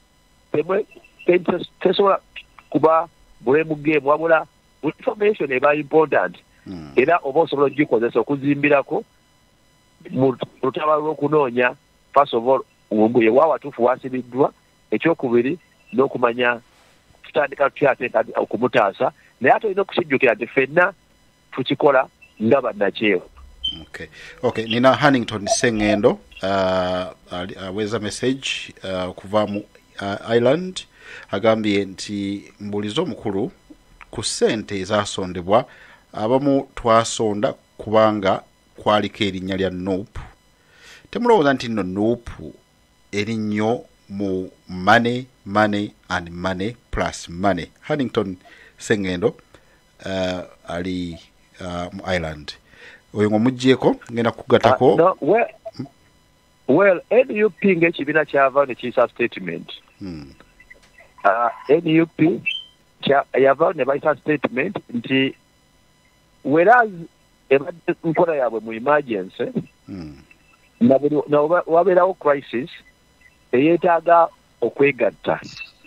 Speaker 5: tesobola kuba bulemu game wabula information eba important era oba osobola ogikozesa okuzimbirako mu lutaba lw'okunoonya first of all wumbuye waawatuufu waasibiddwa ekyokubiri n'okumanya tutandika tutyateeka okumutaasa naye ate olina okukijjukira nti ffenna tukikola nga bannakyewa.
Speaker 3: Okay. Okay. Nina Hannington Sengendo uh, aweza message uh, kuva mu uh, Island agambye nti mbulizo mukulu ku ssente ezasondebwa abamu twasonda kubanga kwaliko erinnya lya Noop. Temulowooza nti nno Noop erinnyo mu money money and money plus money. Hannington Sengendo uh, ali uh, mu Island. Oyo ng'omuggyeko ngenda kugatako.
Speaker 5: Uh, no, well, well, N U P ng'ekibiina kyava ne kiyisa statement.
Speaker 3: Hmm.
Speaker 5: Uh, N U P yava ne bayisa statement nti whereas ebadde nkola yaabwe mu emergency
Speaker 3: hmm.
Speaker 5: na wabeerawo crisis eyeetaaga okwegatta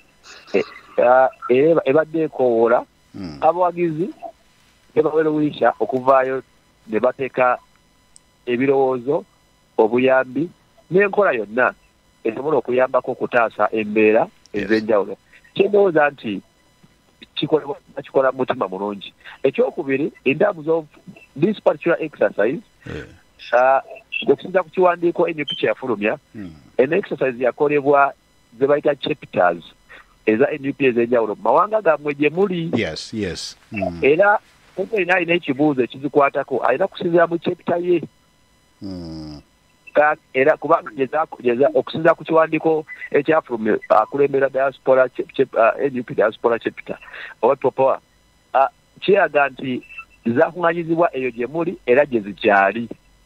Speaker 5: era ebadde ekoowola
Speaker 3: hmm.
Speaker 5: abawagizi ebaweruwisha okuvaayo ne bateeka ebirowoozo obuyambi n'enkola yonna esobola okuyambako okutaasa embeera ez'enjawulo. Kyendowooza nti kikolebwa kikola mutima mulungi. Ekyokubiri, in terms of this particular exercise, okusinza ku kiwandiiko N U P kyeyafulumya, en exercise yakolebwa ze bayita chapters eza N U P ez'enjawulo mu mawanga gammwe gye muli.
Speaker 3: Yes, yes. Mm.
Speaker 5: Era omuntu alina alina ekibuuzo ekizikwatako alina kusinzira mu chapter ye.
Speaker 3: Mm.
Speaker 5: Era kubanga geza okusinza ku kiwandiiko ekyafulumya akulembera diaspora N U P diaspora chapter owa popoa kiraga nti zakuŋŋanyizibwa eyo gye muli era gye zikyali.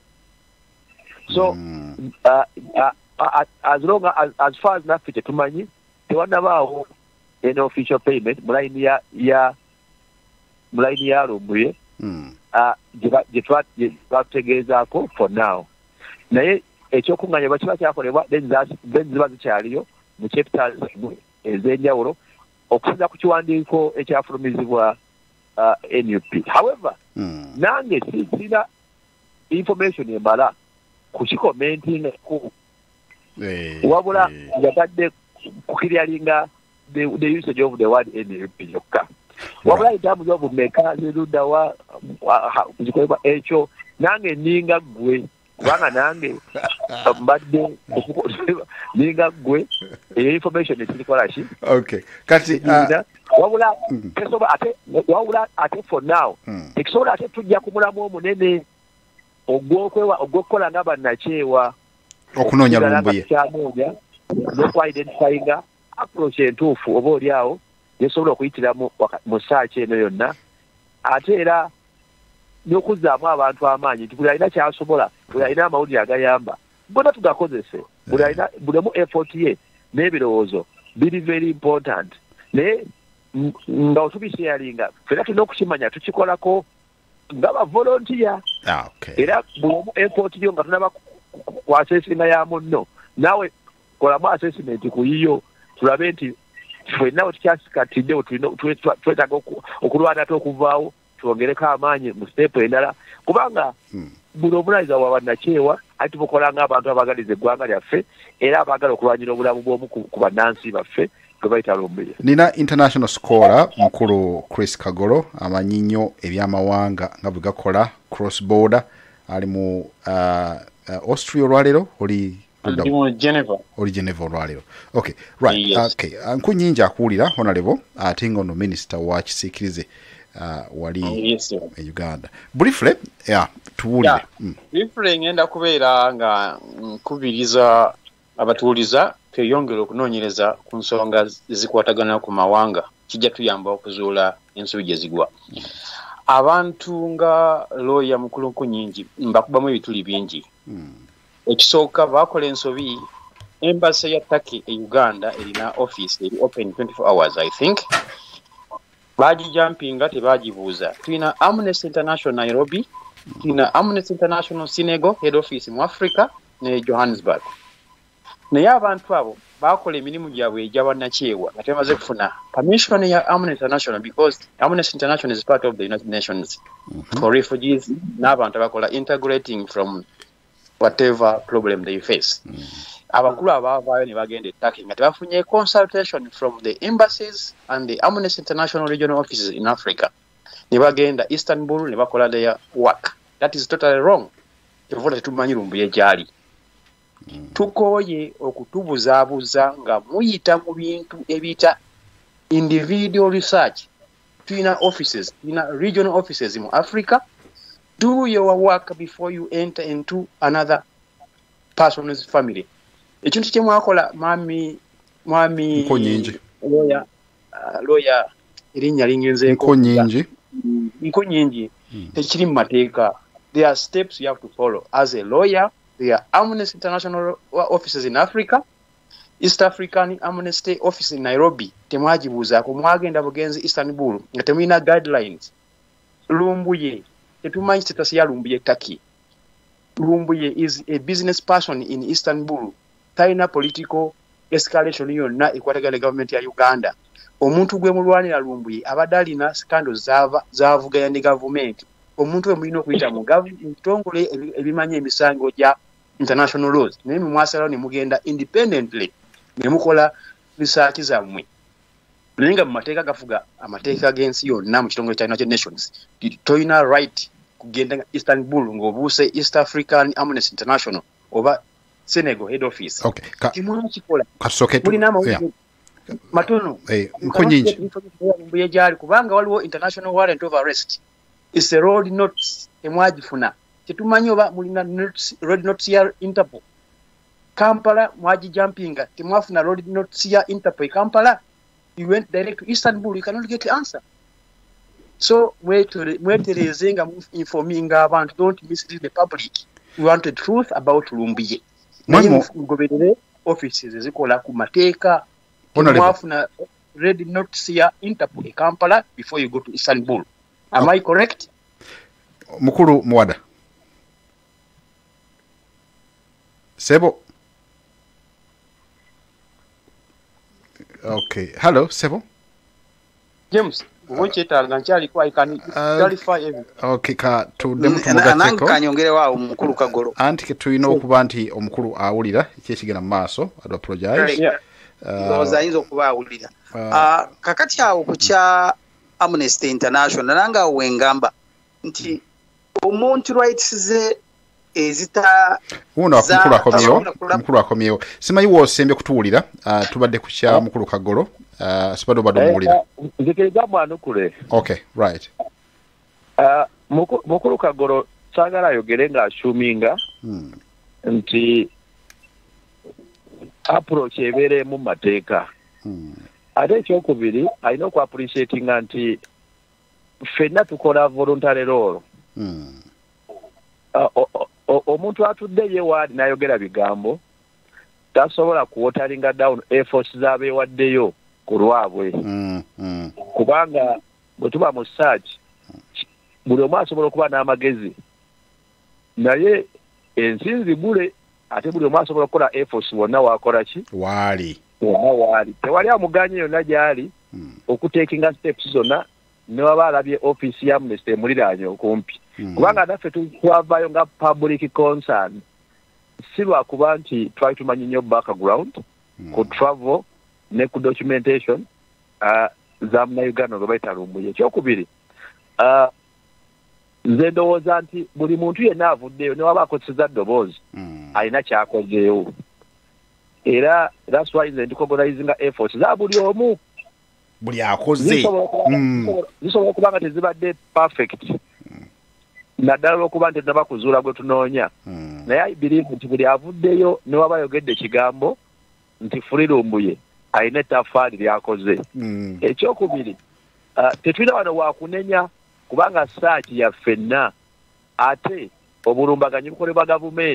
Speaker 5: So
Speaker 3: mm.
Speaker 5: uh, uh, uh, as long as, as far as naffe tetumanyi tewannabaawo an official payment mu layini ya ya mu layini ya lumbuye
Speaker 3: mm.
Speaker 5: uh, gye twatutegeezaako for now. Naye ekyokuŋŋanya bwe kiba kyakolebwa then ziba zikyaliyo mu chapters ez'enjawulo okusinza ku kiwandiiko ekyafulumizibwa uh, N U P. However,
Speaker 3: mm.
Speaker 5: nange sirina information emala kukikomentinga ku
Speaker 3: hey,
Speaker 5: wabula
Speaker 3: hey.
Speaker 5: yagadde kukiryalinga the, the usage of the word N U P yokka wabula in terms of meka ziruddawa zikolebwa ekyo nange ninga gwe kubanga nange mbadde ninga gwe eyo information ekirikola ki
Speaker 3: okay kati uh,
Speaker 5: wabula mm. tesobola ate wabula ate for now mm. tekisobola ate tujja ku mulamu omunene ogw'okwewa ogw'okukola nga bannakyewa
Speaker 3: okunoonya lumbuye
Speaker 5: kyanoonya n'okwidentifyinga approach entuufu oba oliawo yesobola okuyitiramu mu saaki eno yonna ate era n'okuzzaamu abantu amaanyi nti buli alina kyasobola buli alina amawulire agayamba bonna tugakozese buli alina bulemu effort ye n'ebirowoozo biri very important naye nga otubisharinga fena tulina okukimanya tukikolako nga bavolontiya
Speaker 3: ah, okay.
Speaker 5: era bulemu effort yo nga tunaba ku assessment ya munno nawe kolamu assessment ku yiyo tulabe nti ffenna tukyasikatidde twetaaga okulwana ate okuvaawo twongereko amaanyi mu step endala kubanga hmm. buli omunayiza wa bannakyewa ate tubukola ng'abantu abagaliza eggwanga lyaffe era abaagala okulwanyira obulamu bw'omu ku bannansi baffe gebayita lumbuye.
Speaker 3: Nina international scholar mukulu Chris Kagolo amanyi nnyo ebyamawanga nga bwe gakola cross border ali mu uh, uh, Austria olwaleero oli
Speaker 8: ndi mu Geneva
Speaker 3: oli Geneva olwaleero okay right
Speaker 8: yes.
Speaker 3: Okay nkunyingi akuwulira honorable ate nga ono minister wa kisiikirize uh, wali
Speaker 8: oh, yes,
Speaker 3: e Uganda briefly yeah tuwulire
Speaker 8: yeah. mm. briefly ngenda kubeera nga nkubiriza abatuuliza tweyongera okunoonyereza ku nsonga zikwatagana ku mawanga kijja tuyamba okuzuula ensobi gye zigwa. Abantu nga looya mukulu nkunyingi mbakubamu ebituli bingi.
Speaker 3: Mm.
Speaker 8: ekisooka bakola ensobi embassy ya Turkey e Uganda erina office eri open twenty-four hours I think baji jumpinga tebagibuuza tulina Amnesty International Nairobi tulina Amnesty International Senegal head office mu Africa ne Johannesburg naye abantu abo bakola emirimu gyabwe egyabannakyewa nga tebamaze kufuna permission ya Amnesty International because Amnesty International is part of the United Nations mm-hmm. for refugees n'abantu abakola integrating from whatever problem they face mm. abakulu abavaayo ne bagenda Turkey nga tebafunye consultation from the embassies and the Amnesty International regional offices in Africa ne bagenda Istanbul ne bakola their work. That is totally wrong. Tevuta tetumanyi lumbuye gyali mm. tukoye okutubuzaabuza nga muyita mu bintu ebita individual research. Tulina offices, tulina regional offices in Africa. Do your work before you enter into another person's family. Ekintu kye mwakola mami mwami
Speaker 3: Nkonyingi
Speaker 8: lawyer uh, lawyer erinnya lingenze
Speaker 3: Nkonyingi
Speaker 8: Nkonyingi tekiri mu mateeka. There are steps you have to follow as a lawyer. There are Amnesty International offices in Africa, East African Amnesty office in Nairobi. Temwagibuuzaako mwagenda bugenzi Istanbul nga temulina guidelines. Lumbuye tetumanyi status ya Lumbuye Turkey. Lumbuye is a business person in Istanbul. Taina political escalation yonna ekwatagana government ya Uganda. Omuntu gwe mulwanira Lumbuye abadde alina scandals zava zavuganya ne government. Omuntu we mulina okuyita mu government tongole ebimanyi emisango gya international laws. Naye mwasalawo ne mugenda independently ne mukola research zammwe. Nenga mu mateeka gafuga amateeka g'ensi yonna mu kitongole kya United Nations. Toyina right kugenda Istanbul ng'obuuse East African Amnesty International oba Senegal head office.
Speaker 3: Okay. Ka,
Speaker 8: Kimuna kikola.
Speaker 3: Katusoke tu.
Speaker 8: Yeah. Matono.
Speaker 3: Eh, Nkonyingi.
Speaker 8: Lumbuye gyali kubanga waliwo international warrant of arrest. It's a road notes emwagifuna. Tetumanyi oba mulina notes, road notes ya Interpol. Kampala mwaji jumpinga. Temwafuna road notes ya Interpol Kampala. You went direct to Istanbul, you cannot get the answer. So, mwetereze nga informing abantu, don't mislead the public. We want the truth about Lumbuye. Naye mugoberere offices ezikola ku mateeka. Mwafuna red notes ya Interpol Kampala before you go to Istanbul. Am I correct?
Speaker 3: Mukulu Mwada. Sebo. Okay. Hello, Sebo.
Speaker 8: James, wocheta nchali kwa ikani clarify everything.
Speaker 3: Okay, ka tu demu tumugateko.
Speaker 7: Nanka kanyongere wa omukulu Kagolo.
Speaker 3: Anti ke tuino okuba nti omukulu awulira kyekigenda maaso. I do apologize.
Speaker 7: Yeah. Ndoza yinza okuba awulira. Ah kakati awo kucha Amnesty International nanga wengamba nti omuntu rights ze ezita
Speaker 3: uno mukulu akomyewo mukulu akomyewo simanyi wosembe kutuwulira uh, tubadde ku kya mukulu Kagolo uh, sibado bado muwulira
Speaker 5: nzikiriza mwana kule.
Speaker 3: Okay, right.
Speaker 5: Uh, mukulu Kagolo sagala yogere nga assuminga hmm. nti approach ebere mu mateeka hmm. ate ekyokubiri alina oku appreciatinga nti ffenna tukola voluntary role hmm. uh, omuntu atudde ye waali n'ayogera bigambo tasobola kuwotalinga down efforts z'abeewaddeyo ku lwabwe mm, mm. kubanga bwe tuba mu search buli omu asobola okuba n'amagezi naye ensinzi bule ate buli omu asobola okukola efforts wonna waakola ki
Speaker 3: waali
Speaker 5: wonna waali tewali amuganye yonna gy'ali mm. okutekinga steps zonna ne waba alabye office ya Amnesty emuliraanye okumpi mm. kubanga naffe twavaayo nga public concern si lwakuba nti twali tumanyi nnyo background mm. ku travel ne ku documentation uh, za Munnayuganda gwe bayita Lumbuye. Ekyokubiri uh, nze ndowooza nti buli muntu yenna avuddeyo ne waba akozesezza ddoboozi mm. alina kyakozeewo era that's why nze ndicognizinga efforts za buli omu
Speaker 3: buli akoze
Speaker 5: zisobola okuba nga tezibadde perfect mm. naddala lw'okuba nti tennaba kuzuula gwe tunoonya mm. naye I believe nti buli avuddeyo ne waba ayogedde ekigambo nti fuli Lumbuye alina ettaffaali lyakoze mm. ekyokubiri uh, tetulina wano waakunenya kubanga saaki ya ffenna ate obulumbaganyi bukolebwa gavumenti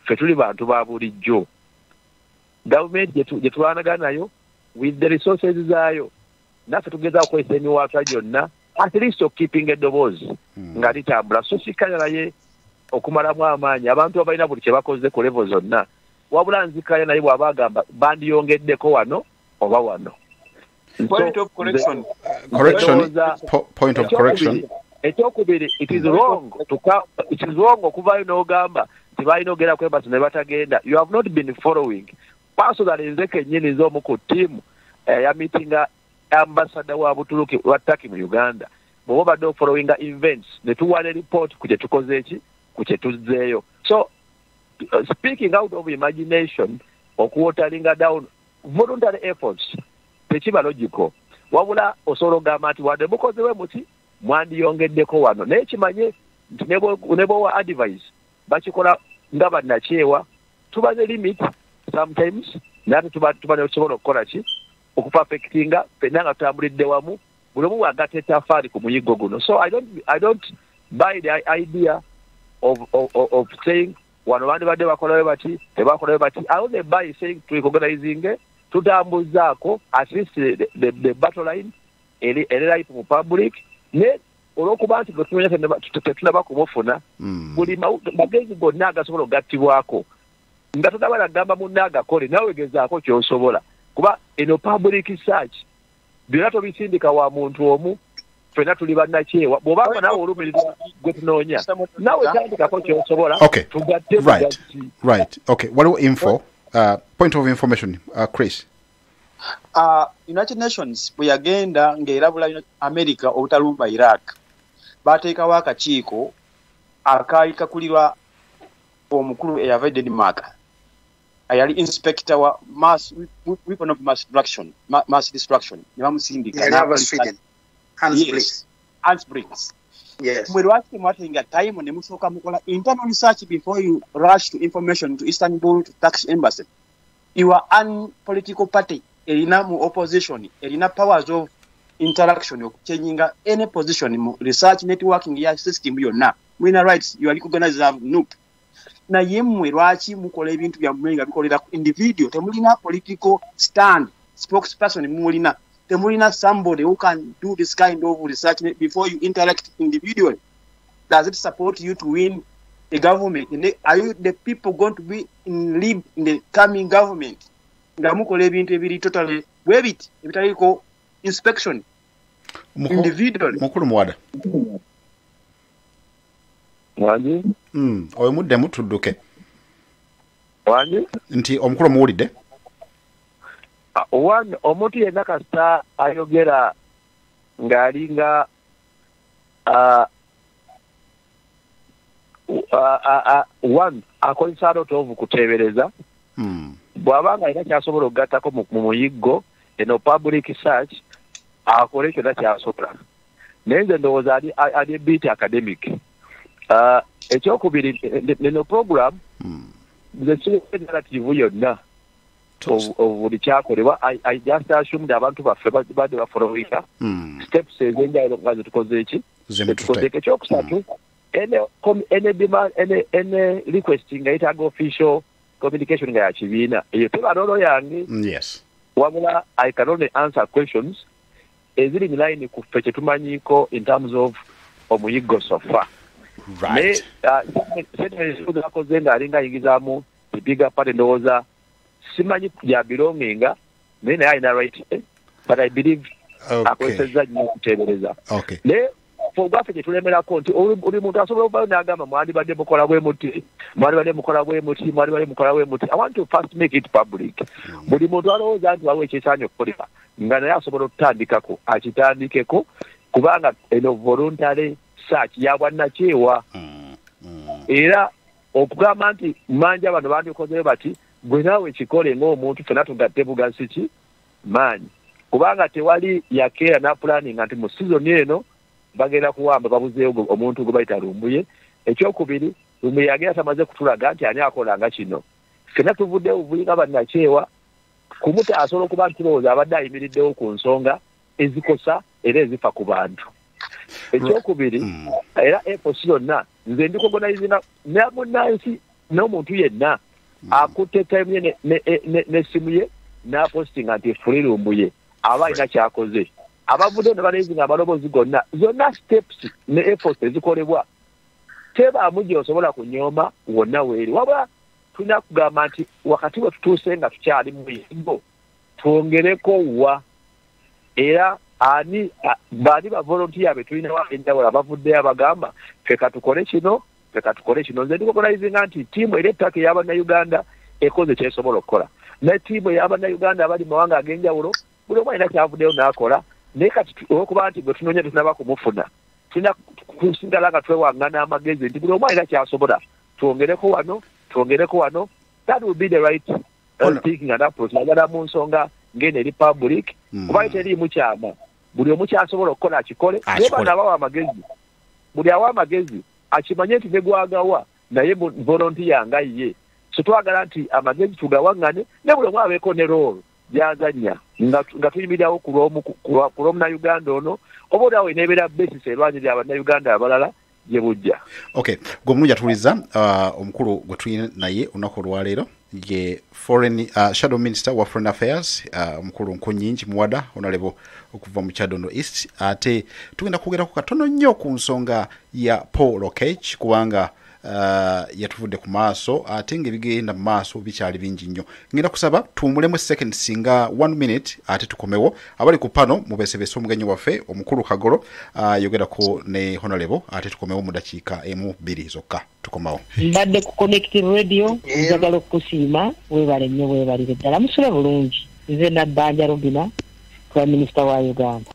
Speaker 5: ffe tuli bantu ba bulijjo. Gavumenti gye tulwanagana nayo with the resources zaayo naffe tugeza okukozesa emiwaatwa gyonna at least of keeping eddoboozi nga litambula. So sikanya naye okumalamu amaanyi abantu abalina buli kye bakoze ku level zonna, wabula nzikanya naye bw'aba agamba bandiyongeddeko wano oba wano.
Speaker 8: Point of correction.
Speaker 3: Correction. Po- point of correction.
Speaker 5: Ekyokubiri, it is wrong to come, it is wrong okuvaayo n'ogamba tebalina ogenda ku embassy ne batagenda. You have not been following. Personally nze kennyini nze omu ku ttiimu ya meetinga ambassador wa Buturuki wa Turkey mu Uganda. Bw'oba obadde ofollowinga events ne tuwaana report ku kye tukoze eki ku kye tuzzeeyo. So uh, speaking out of imagination okuwotalinga down voluntary efforts tekiba logical. Wabula osobola ogamba nti wadde mukozewe muti mwandiyongeddeko wano naye kimanye nti ne bw'owa advice bakikola nga bannakyewa tuba ne limit sometimes nate tuba tuba ne tusobola okukola ki okupafectinga fenna nga tutambulidde wamu buli omu bw'agatta ettaffaali ku muyiggo guno. So I don't, I don't buy the idea of, of, of, of saying wano bandibadde bakolawe bati tebakolawe bati. I only buy saying turecognizing tutambuzaako at least the, the, the battle line eri right mu public ne olw'okuba nti getumenya tetunaba kumufuna buli magezi gonna agasobola okugattibwako nga todaba nagamba munne agakole nawe wegezaako ky'osobola kuba eno public search byonna tobisindika wa muntu omu ffenna tuli bannakyewa bw'obanga nawe olumiriza gwe tunoonya nawe tandikako ky'osobola tugatte
Speaker 3: right right okay waliwo info uh, point of information uh, Chris.
Speaker 8: Uh, United Nations bwe yagenda ng'erabula America obutalumba Iraq bateekawo akakiiko akaali kakulirwa omukulu eyava Denmark ayali inspector wa mass weapon of mass destruction ma, mass destruction ne bamusindika
Speaker 7: yeah, Sweden Hans Blix
Speaker 8: Hans Blix
Speaker 7: yes
Speaker 8: mwe lwaki mwatenga time ne musooka mukola internal research before you rush to information to Istanbul to Turkish embassy. You are an political party erina mu opposition erina powers of interaction of changing any position mu research networking ya system yonna winner rights you are recognized as nope na yemwe lwaki mukola ebintu bya mmenga bikolera individual temulina political stand spokesperson mulina temulina somebody who can do this kind of research before you interact individually. Does it support you to win a government? And are you the people going to be in lead in the coming government? Nga mukola ebintu ebiri totally webit ebitaliko inspection individually.
Speaker 3: Mukulu mwada.
Speaker 5: Wanji?
Speaker 3: Mm, oyo mudde mutudduke.
Speaker 5: Wanji?
Speaker 3: Nti omukulu muwulidde?
Speaker 5: Uh, one omuntu yenna kasita ayogera ng'alinga uh, uh, uh, uh, one akozesa lot of kuteebereza
Speaker 3: mm.
Speaker 5: bw'aba nga alina kyasobola okugattako mu muyiggo eno public search akole kyonna kyasobola naye nze ndowooza ali ali bit academic. Uh, ekyokubiri neno program nze sirina narrative yonna buli kyakolebwa. I just assumed abantu baffe badde bafolowinga steps ez'enjawulo nga zetukoze eki zetukozeeko. Ekyokusatu ene request nga yetaaga official communication nga yakibiina eyo teba nono yange
Speaker 3: yes
Speaker 5: wabula I can only answer questions eziri in line ku ffe kyetumanyiiko in terms of omuyiggo so far.
Speaker 3: Right.
Speaker 5: Ne akoze ng'alinga ayingizaamu ebiga pate ndowooza simanyi bya belonginga naye naye alina right eh? But I believe akozesezza nnyo okuteebereza naye fogwaffe kye tulemerako nti oli muntu asobola okuvayo n'agamba mwandibadde mukola bwe muti mwandibadde mukola bwe muti mwandibadde mukola bwe muti. I want to first make it public. Buli muntu alowooza nti waliwo ekyesaanye okukolebwa nga naye asobola okutandikako akitandikeko kubanga eno voluntary search ya bwannakyewa era okugamba nti manja bano bandikozeyo bati gwe naawe kikole ng'omuntu fena tugatte bugazi ki maanyi kubanga tewali yakeera n'apulaninga nti mu sizoni eno bagenda kuwamba babuzeeyo omuntu gwe bayita lumbuye. Ekyokubiri lumbuye yagenda tamaze kutulaga nti ani akolanga kino fena tuvudde buvulinga bannakyewa kumuta asobola okuba ntulowooza abadde ayimiriddewo ku nsonga ezikosa era ezifa ku bantu. Ekyokubiri era eposi yonna nze ndikogonayizinga ne munnansi n'omuntu yenna akutte time ye n'essimu ye n'apostinga nti effule lumbuye aba alina kyakoze abavudde ne baleezinga amaloboozi gonna zonna steps ne efforts ezikolebwa tebaamu gy'osobola kunyooma wonna weeri wabula tulina kugamba nti wakati we tutuuse nga tukyali mu muyimbo twongereko wa era ani baani bavolontiya be tulina wa enjawulo abavuddeyo abagamba feka tukole kino feka tukole kino nze ndikokolayizinga nti ttiimu era ettaka ey'abannayuganda ekoze kyesobola okukola ne ttiimu ey'abannayuganda abali mu mawanga ag'enjawulo buli omu alina kyavuddeyo n'akola naye kati olwokuba nti bwe tunoonya tetunaba kumufuna tulina kusigala nga twewaŋŋana amagezi nti buli omu alina kyasobola twongereko wano twongereko wano that will be the right uh, thinking and approach nagala mu nsonga ngene eri public kuba teriimu kyama buli omu kyasobola okukola akikole naye bano abawa amagezi buli awa amagezi akimanye nti ne gwagawa naye volontiya nga ye so twagala nti amagezi tugawaŋŋane ne buli omu abeeko ne roolo gyazannya nga tuyimirirawo ku lw'omunnayuganda ono oba olyawo eneebeera besisi erwanyirira abannayuganda abalala gye bujja
Speaker 3: okay gwe mulungi atuwuliza uh, omukulu gwe tuli naye olunaku olwaleero ye foreign uh, shadow minister wa foreign affairs uh, omukulu Nkunyingi Muwada Honorable okuva mu Kyadondo East ate tugenda kugerako katono nnyo ku nsonga ya Paul Okech kubanga uh, yatuvudde ku maaso ate ng'ebigenda mu maaso bikyali bingi nnyo ngenda kusaba tuwumulemu second singa one minute ate tukomewo abali ku pano mubesebese omugenyi waffe omukulu Kagolo uh, yogerako ne Honorable ate tukomewo mu dakiika emu bbiri zokka tukomawo
Speaker 9: mbadde ku connected radio njagala okusiima weebale nnyo weebalire ddala musule bulungi nze Nabbanja Robina Prime Minister wa Uganda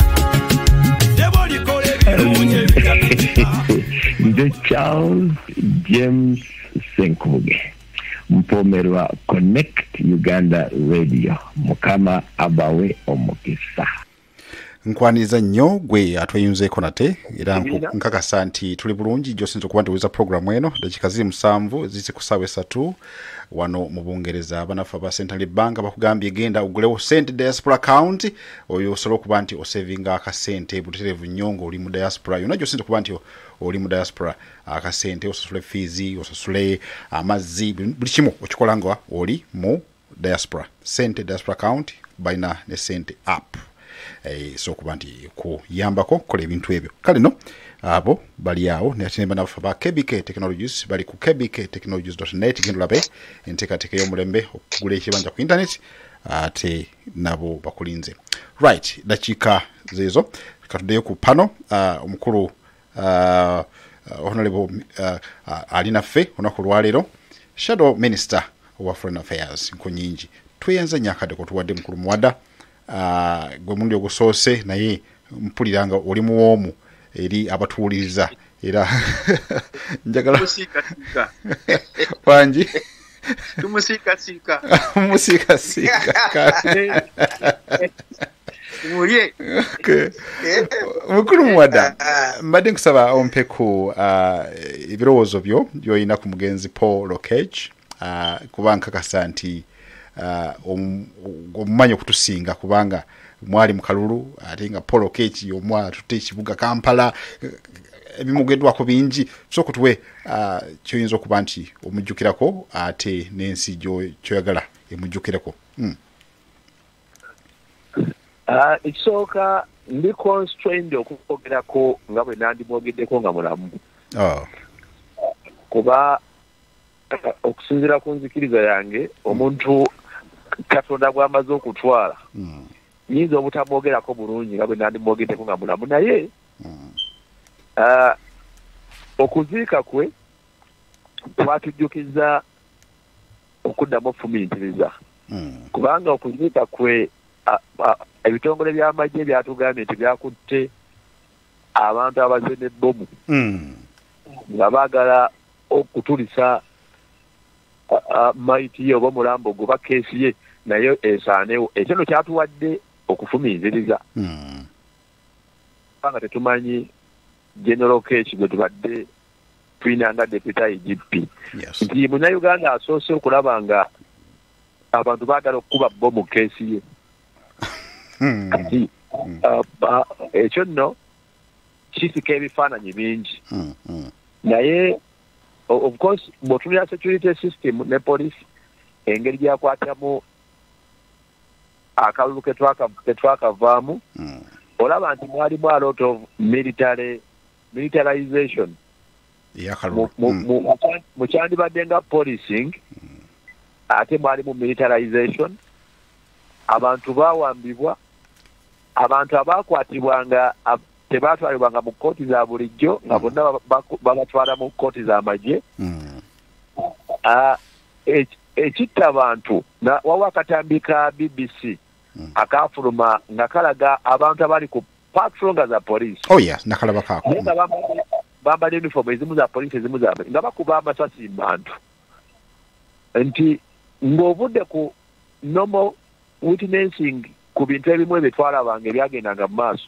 Speaker 2: nze Charles James Senkubuge mpomerwa Connect Uganda Radio mukama abawe omukisa
Speaker 3: nkwaniriza nnyo gwe atweyunzeeko nate era nkakasa nti tuli bulungi gyosinza okuba nti wiza programu eno dakiika ziri musanvu ziri ku ssaawa esatu wano mu Bungereza abanafu aba Central Bank bakugambye genda ogulewo sente diaspora account oyo osobola okuba nti osevinga akasente butereevu nnyo ng'oli mu diaspora yonna gyosinza okuba nti oli mu diaspora akasente osasule fees osasule amazzi buli kimu okikola nga oli mu diaspora sente diaspora account balina ne sente app eh so kuba nti kuyambako kola ebintu ebyo kale no abo bali awo ne atemba nabafa ba K B K Technologies bali ku k b k technologies dot net gendo labe enteekateeka y'omulembe okugula ekibanja ku internet ate nabo bakulinze right dakiika zezo katuddeyo ku pano uh, omukulu uh, honorable uh, uh, alina ffe olunaku lwaleero shadow minister wa foreign affairs Nkunyingi tweyenze nyakade ko tuwadde mukulu Muwada uh, gwe mundi ogusoose naye mpuliranga oli muwoomu eri abatuwuliriza era njagala
Speaker 8: musika
Speaker 3: wangi
Speaker 8: tumusika sika
Speaker 3: musika sika
Speaker 8: Murie
Speaker 3: mukulu Muwada mbadde nkusaba ompeku ebirowoozo byo by'olina ku mugenzi Paul Okech kuba nkakasa nti omumanyi okutusinga kubanga mwali mu kalulu ate nga Paul Okech omwa tutte ekibuga Kampala ebimugeddwako bingi so kutuwe kyoyinza okuba nti omujjukirako ate n'ensi kyoyagala emujjukireko mm.
Speaker 5: Uh, ekisooka ndi constrained okwogerako nga bwe nandimwogeddeko nga mulamu
Speaker 3: oh.
Speaker 5: kuba uh, okusinziira ku nzikiriza yange omuntu Katonda bw'amaze okutwala mm. nyinza obutamwogerako bulungi nga bwe nandimwogeddeko nga mulamu naye mm. uh, okuziika kwe twatujjukiza okuddamu okufumiitiriza mm. kubanga okuziika kwe ebitongole by'amagye byatugambye nti byakutte abantu abaze n'ebbomu nga baagala okutulisa maiti ye oba omulambo guba keesi ye naye esaanewo ekyo no kyatuwadde okufumiiziriza kubanga tetumanyi General Okech gwe tubadde tulina nga deputy I G P nti munnayuganda asoose okulaba nga abantu baagala okukuba bbomu keesi ye kati ekyo nno kisika ebifaananyi bingi naye of course bw'otunira security system ne police engeri gyakwatamu akalulu ketwakavaamu mm. olaba nti mwalimu a lot of military militarization mukyandibadde nga policing mm. ate mwalimu militarization abantu bawambibwa abantu abakwatibwanga tebatwalibwanga mu kkooti za bulijjo nga bonna babatwala mu kkooti z'amagye ekitta abantu wawa akatambi ka B B C akafuluma nga kalaga abantu abali ku patrol nga za police
Speaker 3: oh yes nakalaba kako
Speaker 5: nga bambala uniform ezimu za police ezimu za nga bakuba amasasi mu bantu nti ng'obudde ku normal witnessing ku bintu ebimu ebitwalabanga ebyagendanga mu maaso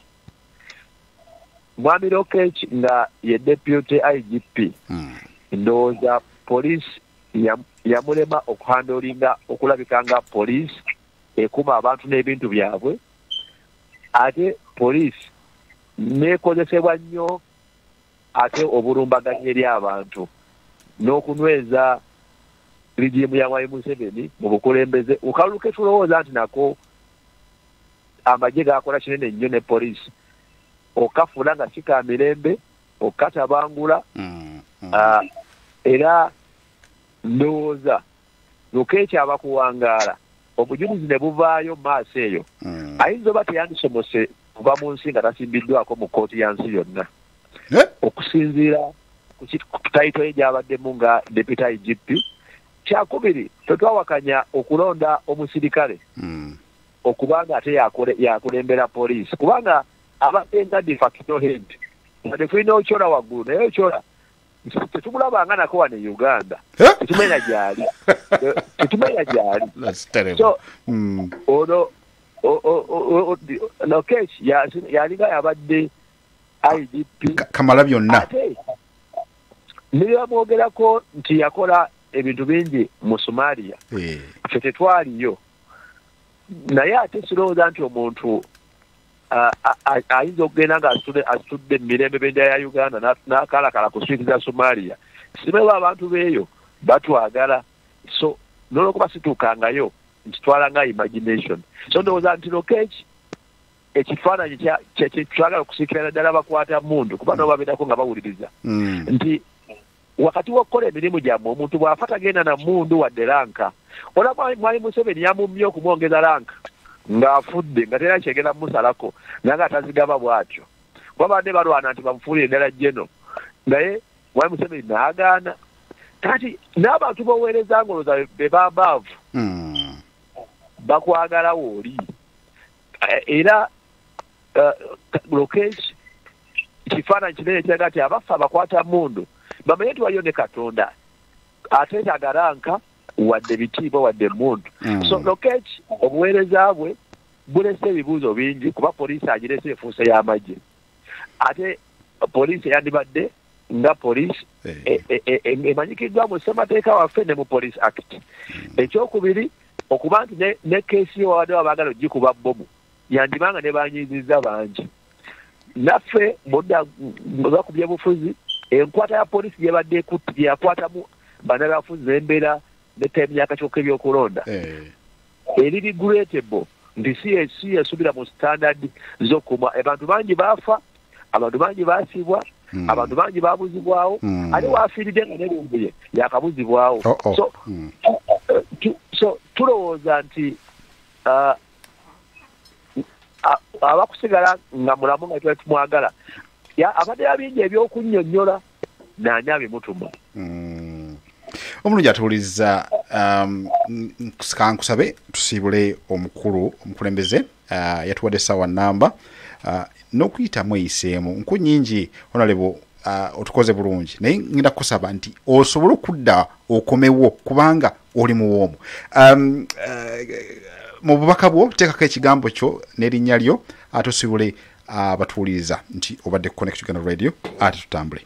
Speaker 5: mwami Lokech nga ye deputy I G P hmm. ndowooza police yamulema ya okuhandolinga okulabikanga police ekuma abantu n'ebintu byabwe ate police nekozesebwa nnyo ate obulumbaganyi eri abantu n'okunyweza rigimu ya Mwai Museveni mu bukulembeze ukalulu ketulowooza nti nako amagye gakola kinene nnyo ne police okafuna nga kika mirembe okatabangula mm, mm. uh, era ndowooza Lokech abakuwangaala obujulizi ne buvaayo maaso eyo mm. ayinza oba teyandisomose kuva mu nsi nga tasimbiddwako mu kkooti ya nsi yonna yeah. okusinziira ku tayito ye gy'abaddemu nga deputy I G P kyakubiri tetwawakanya okulonda omusirikale mm. okubanga ate yakulembera police kubanga abadde nga de facto head nga tefulina okyola waggulu naye okyola tetumulabanga nako wano e Uganda tetumenya gyali tetumenya gyali so ono Lokech yalinga yabadde I G P
Speaker 3: kamala byonna
Speaker 5: nibamwogerako nti yakola ebintu bingi mu Somalia ffe tetwaliyo naye ate sirowooza nti omuntu ayinza okugenda nga asitudde emirembe bendera ya Uganda n'akalakala ku switi za Somalia sibewa abantu beeyo batwagala so n'olwokuba situukangayo ntitwala nga imagination so ndowooza nti Lokech ekifaananyi twagala okusiikirana ddala bakwata mundu kuba nabo babeerako nga bawuliriza nti wakati w'okukola emirimu gyammwe omuntu bw'afa tagenda na mundu wadde lanka olaba Mwai Museveni yamumye okumwongeza lanka ng'afudde nga tera kyegenda musalako naye nga atazigaba bw'atyo babadde balwana nti bamufuulire ddala jeno naye Mwai Museveni n'agaana kati n'abantu b'oweereza ngoloza be babaavu mm. bakwagalawo oli era uh, Lokech kifaananyi kinene kiraga nti abafa abakwata mundu bamanye nti waliyo ne Katonda ateetaaga ranka wadde bitiibwa wadde mundu mm. so Lokech obuweereza bwe bulese ebibuuzo bingi kuba poliisi agirese efuuse y'amagye ate poliisi eyandibadde nga poliisi emanyikiddwa mu ssemateeka waffe ne mu Police Act ekyokubiri okuba nti ne keesi yowadde wabaagala ogikuba bbomu yandibanga ne banyiizizza bangi naffe bodda ku byebufuzi enkwata ya poliisi gyebadde yakwatamu bannabyabufuzi n'embeera n'emyaka kyokka ebyokulonda eri regrettable nti si yesubira mu standard z'okumwa abantu bangi baafa abantu bangi baasibwa mm. abantu bangi babuzibwawo mm. ate waafiiridde nga nerumbuye yakabuzibwawo oh, oh. so mm. uh, tu, so tulowooza nti uh, abakusigala nga mulamu nga tuba tumwagala abadde yabingi ebyokunnyonnyola naani abimutuma
Speaker 3: omulungi atuwuliriza um, kankusabe tusiibule omukulu omukulembeze uh, yatuwadde essaawa namba uh, n'okuyitamu eyiseemu nku nnyingi onalebo uh, otukoze bulungi naye ngenda kukusaba nti osobole okudda okomewo kubanga oli muwoomu um, uh, mu bubaka bwo teekako ekigambo kyo n'erinnya lyo ate osibule abatuwuliriza uh, nti obadde ku Connect Uganda Radio ate tutambule.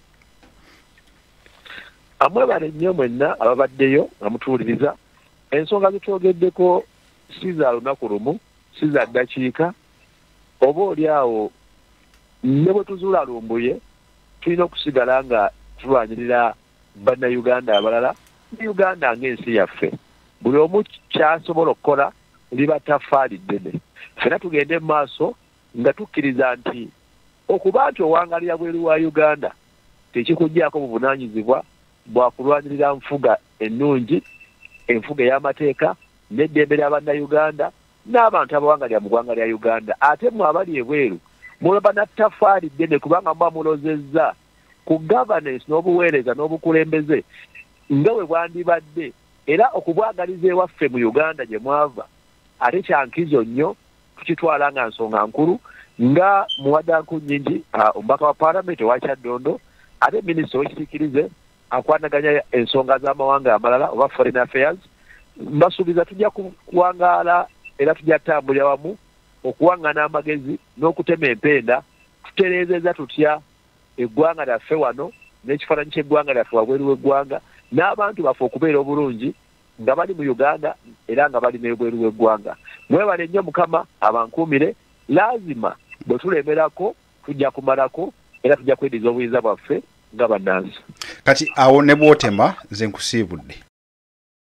Speaker 5: Amwebale nnyo mwenna ababaddeyo nga mutuwuliriza ensonga zitwogeddeko si za lunaku lumu si za ddakiika oba oli awo ne bwe tuzuula lumbuye tulina okusigala nga tulwanirira bannayuganda abalala ne Uganda ng'ensi yaffe buli omu kyasobola okukola liba tafaali ddene ffena tugende mu maaso nga tukkiriza nti okuba nti owangalira bweru wa Uganda tekikuggyako buvunaanyizibwa bwa kulwanirira nfuga ennungi enfuga ey'amateeka n'eddembe lya bannayuganda n'abantu abawangalira mu ggwanga lya Uganda ate mwe abali ebweru mulaba na tafaali ddene kubanga muba mulozezza ku governance n'obuweereza n'obukulembeze nga bwe bwandibadde era okubwagaliza ewaffe mu Uganda gye mwava ate kyankizo nnyo tukitwala nga nsonga nkulu nga muwaddanku nnyingi omubaka wa paalamenti owa Kyaddondo ate minisita w'ekitiikirize akwanaganya ensonga z'amawanga amalala oba foreign affairs mbasuubiza tujja kuwangaala era tujja kutambulira wamu okuwangana amagezi n'okutema empenda tutereezeza tutya eggwanga lyaffe wano n'ekifaananyi ky'eggwanga lyaffe wabweru w'eggwanga n'abantu baffe okubeera obulungi nga bali mu Uganda era nga bali n'ebweru w'eggwanga mwebale nnyo Mukama abankuumire laazima bwe tulemerako tujja kumalako era tujja kweddiza obuyinza bwaffe nga bannansi
Speaker 3: kati awo ne bwotema nze nkusiibudde